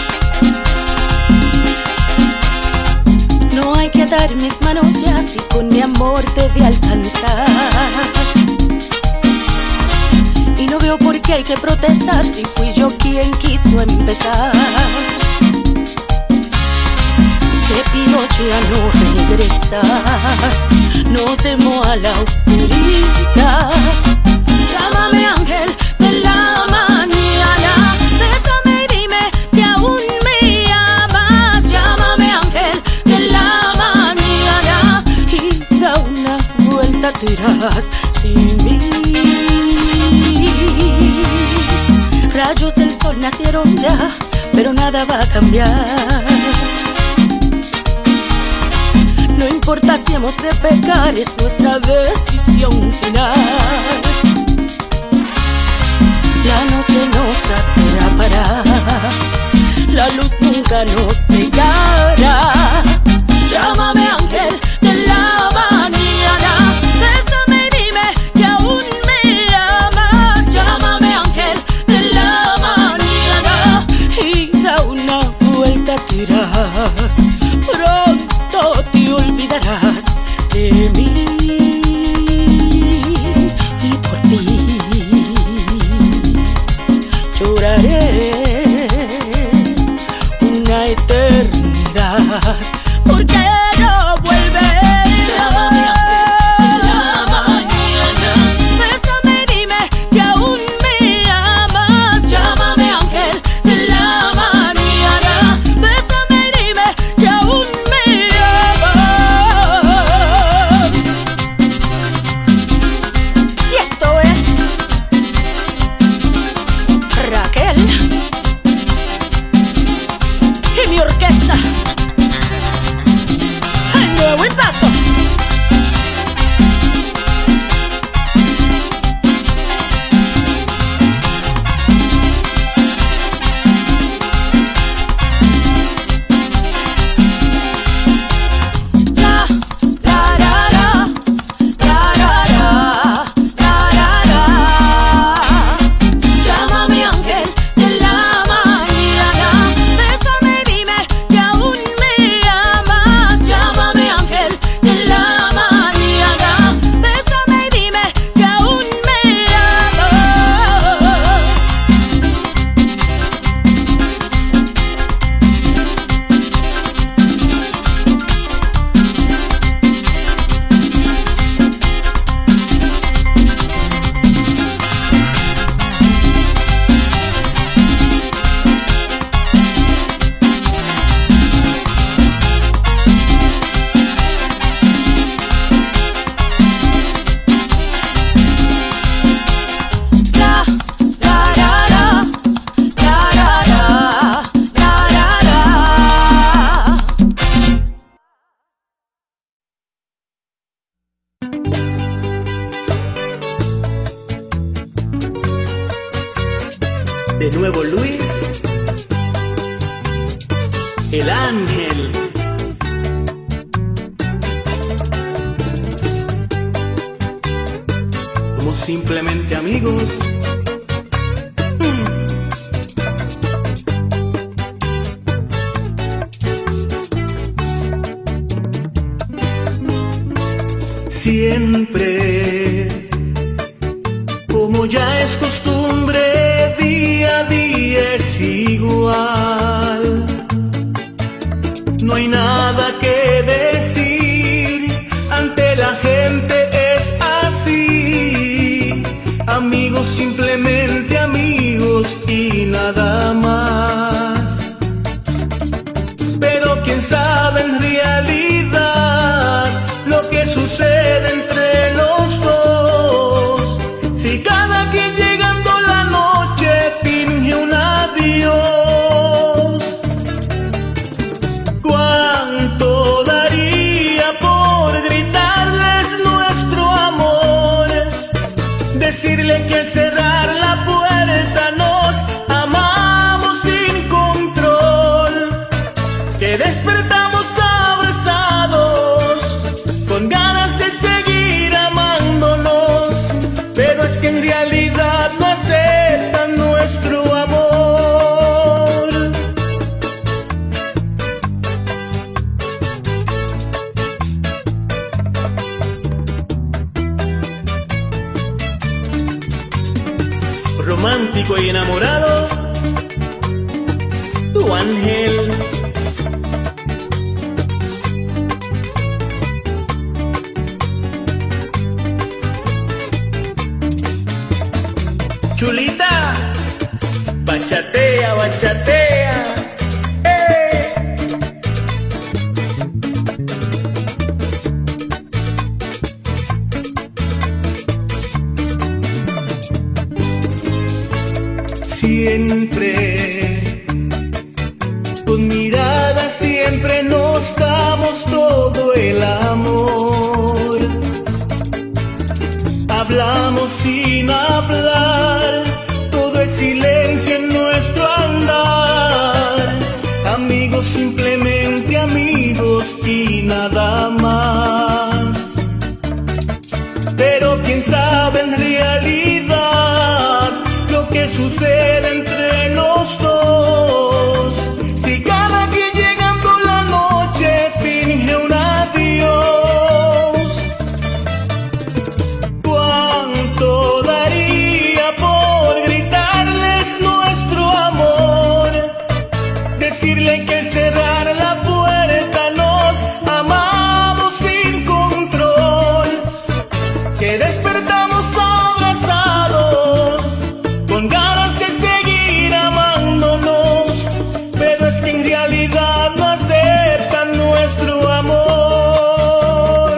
No hay que atar mis manos ya si con mi amor te de alcanzar. Y no veo por qué hay que protestar si fui yo quien quiso empezar. Te pido ya no regresar. no temo a la oscuridad. Llámame ángel de la mañana, bésame y dime que aún me amas. Llámame ángel de la mañana y da una vuelta atrás sin mí. Rayos del sol nacieron ya, pero nada va a cambiar. No importa si hemos de pecar, es nuestra decisión final. La noche nos atrapará, la luz nunca nos cegará. Llámame ángel de la mañana, bésame y dime que aún me amas. Llámame ángel de la mañana y da una vuelta atrás. Pronto te olvidarás de mí y por ti lloraré una eternidad, porque no vuelve. Llámame ángel de la mañana, bésame y dime que aún me amas. Llámame ángel de la mañana, bésame y dime que aún me amas. Y esto es Raquel y mi orquesta, el nuevo impacto. La, la, la, la, la, la, la, la, la, la. Llámame ángel de la mañana, bésame y dime que aún me amas. Llámame ángel de la mañana, bésame y dime que aún me amas. La, la, la, la, la, la, la, la, la, la. De nuevo Luis, el ángel. Somos simplemente amigos. Siempre, como ya es costumbre, día a día es igual. No hay nada que decir, ante la gente es así. Amigos, simplemente amigos y nada más. Pero quién sabe en realidad lo que sucede entre los dos. Si cada quien llegando la noche finge un adiós, ¿cuánto daría por gritarles nuestro amor? Decirle que al cerrar la puerta nos amamos sin control, que despertamos abrazados con ganas de seguir amándonos, pero es que en realidad no aceptan nuestro amor. Romántico y enamorado, tu ángel. Chulita, bachatea, bachatea. ¡Eh! Siempre, con mirada siempre nos damos todo el amor. Hablamos sin hablar, todo es silencio en nuestro andar. Amigos, simplemente amigos y nada más. Pero quién sabe en realidad lo que sucede entre los dos. Si cada quien llegando la noche finge un adiós, ¿cuánto daría por gritarles nuestro amor? Decirle que al cerrar la puerta nos amamos sin control, que despertamos abrazados con ganas de seguir amándonos, pero es que en realidad no aceptan nuestro amor.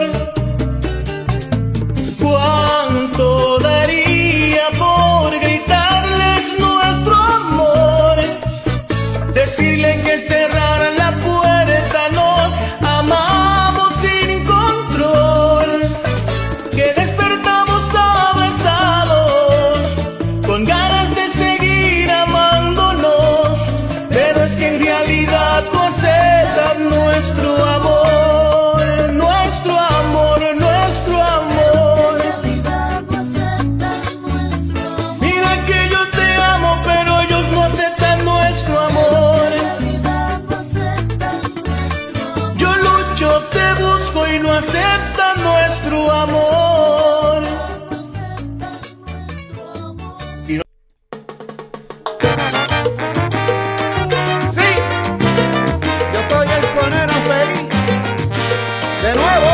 ¿Cuánto daría por gritarles nuestro amor? Decirle que al cerrar la puerta nos amamos sin control, que despertamos abrazados con ganas de seguir amándonos, pero es que en realidad no aceptan nuestro amor, nuestro amor, nuestro amor. Mira que yo te amo, pero ellos no aceptan nuestro amor. Yo lucho, te busco y no aceptan nuestro amor. Sí, yo soy el sonero feliz. De nuevo.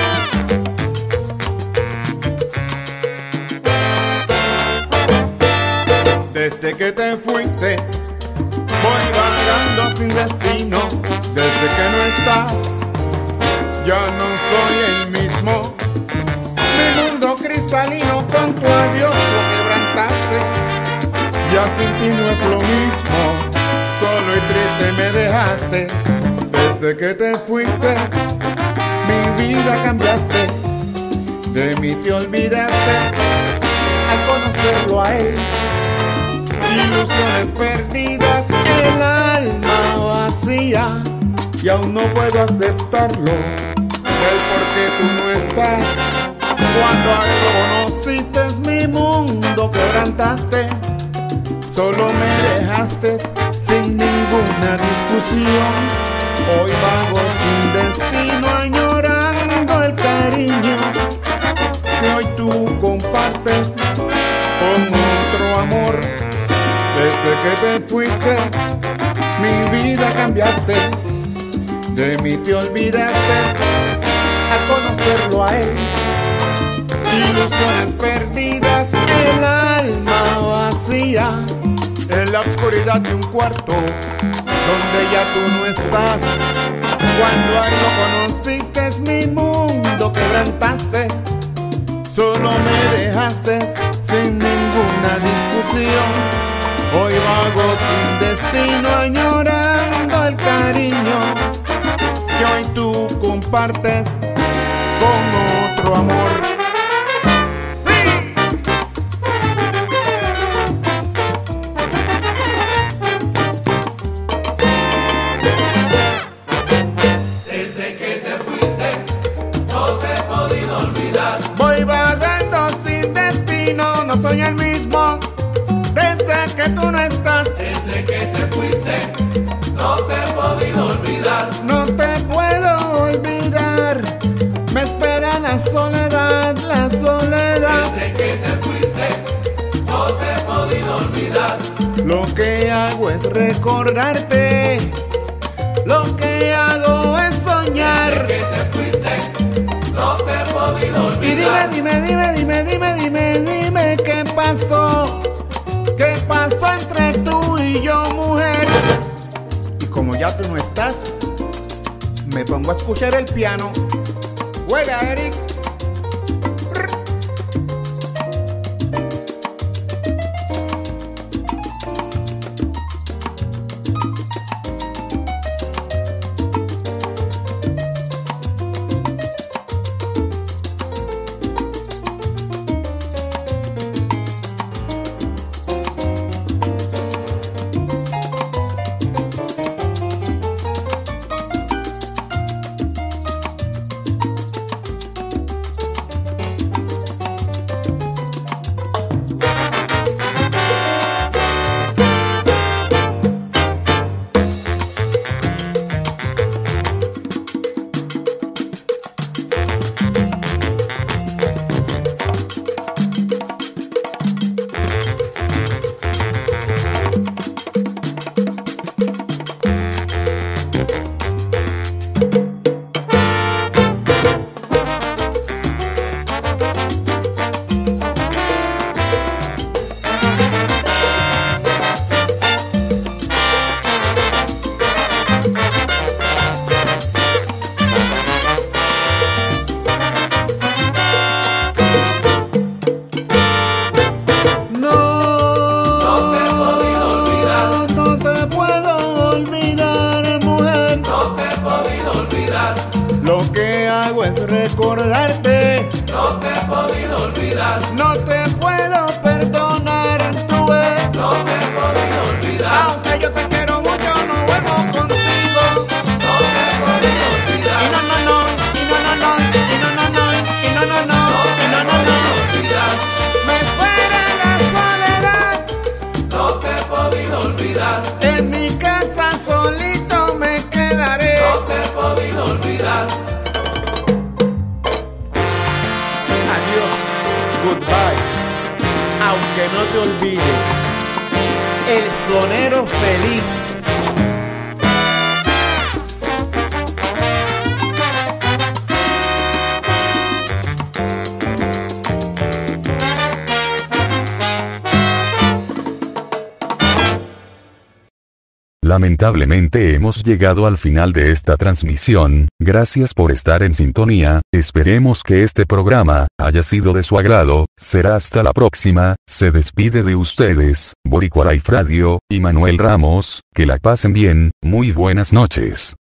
Desde que te fuiste, voy vagando sin destino. Desde que no estás, ya no soy el mismo. Mi mundo cristalino con tu adiós lo quebrantaste. Ya sin ti no es lo mismo, solo y triste me dejaste. Desde que te fuiste, mi vida cambiaste. De mí te olvidaste al conocerlo a él. Ilusiones perdidas, el alma vacía, y aún no puedo aceptarlo, el por qué tú no estás. Cuando a él lo conociste, mi mundo quebrantaste. Solo me dejaste sin ninguna discusión. Hoy vago sin destino, añorando el cariño que hoy tú compartes con otro amor. Desde que te fuiste, mi vida cambiaste. De mí te olvidaste al conocerlo a él. Ilusiones perdidas, el alma vacía, en la oscuridad de un cuarto donde ya tú no estás. Cuando a él lo conociste, mi mundo quebrantaste. Solo me dejaste sin ninguna discusión. Hoy vago sin destino, añorando el cariño que hoy tú compartes con otro amor. Desde que te fuiste, no te he podido olvidar. Voy vagando sin destino, no soy el mismo. Desde que tú no estás, desde que te fuiste, no te he podido olvidar. No te puedo olvidar, me espera la soledad, la soledad. Desde que te fuiste, no te he podido olvidar. Lo que hago es recordarte, lo que hago es soñar. Desde que te fuiste, no te he podido olvidar. Y dime, dime, dime, dime, dime, dime, dime qué pasó. pasó entre tú y yo, mujer. Y como ya tú no estás, me pongo a escuchar el piano. Juega, Eric. Recordarte, no te he podido olvidar, no te puedo perdonar, tú ves, no te he podido olvidar, aunque yo te quiero mucho, no vuelvo contigo, no te he podido olvidar, y no, no, no, y no, no, no, y no, no, no, y no, no, no, y no, no, no, olvidar, me espera la soledad, no te he podido olvidar, en mi casa solito me quedaré, no te he podido olvidar. Goodbye, aunque no te olvide, el sonero feliz. Lamentablemente hemos llegado al final de esta transmisión, gracias por estar en sintonía, esperemos que este programa haya sido de su agrado, será hasta la próxima, se despide de ustedes, Boricua Life Radio, y Manuel Ramos, que la pasen bien, muy buenas noches.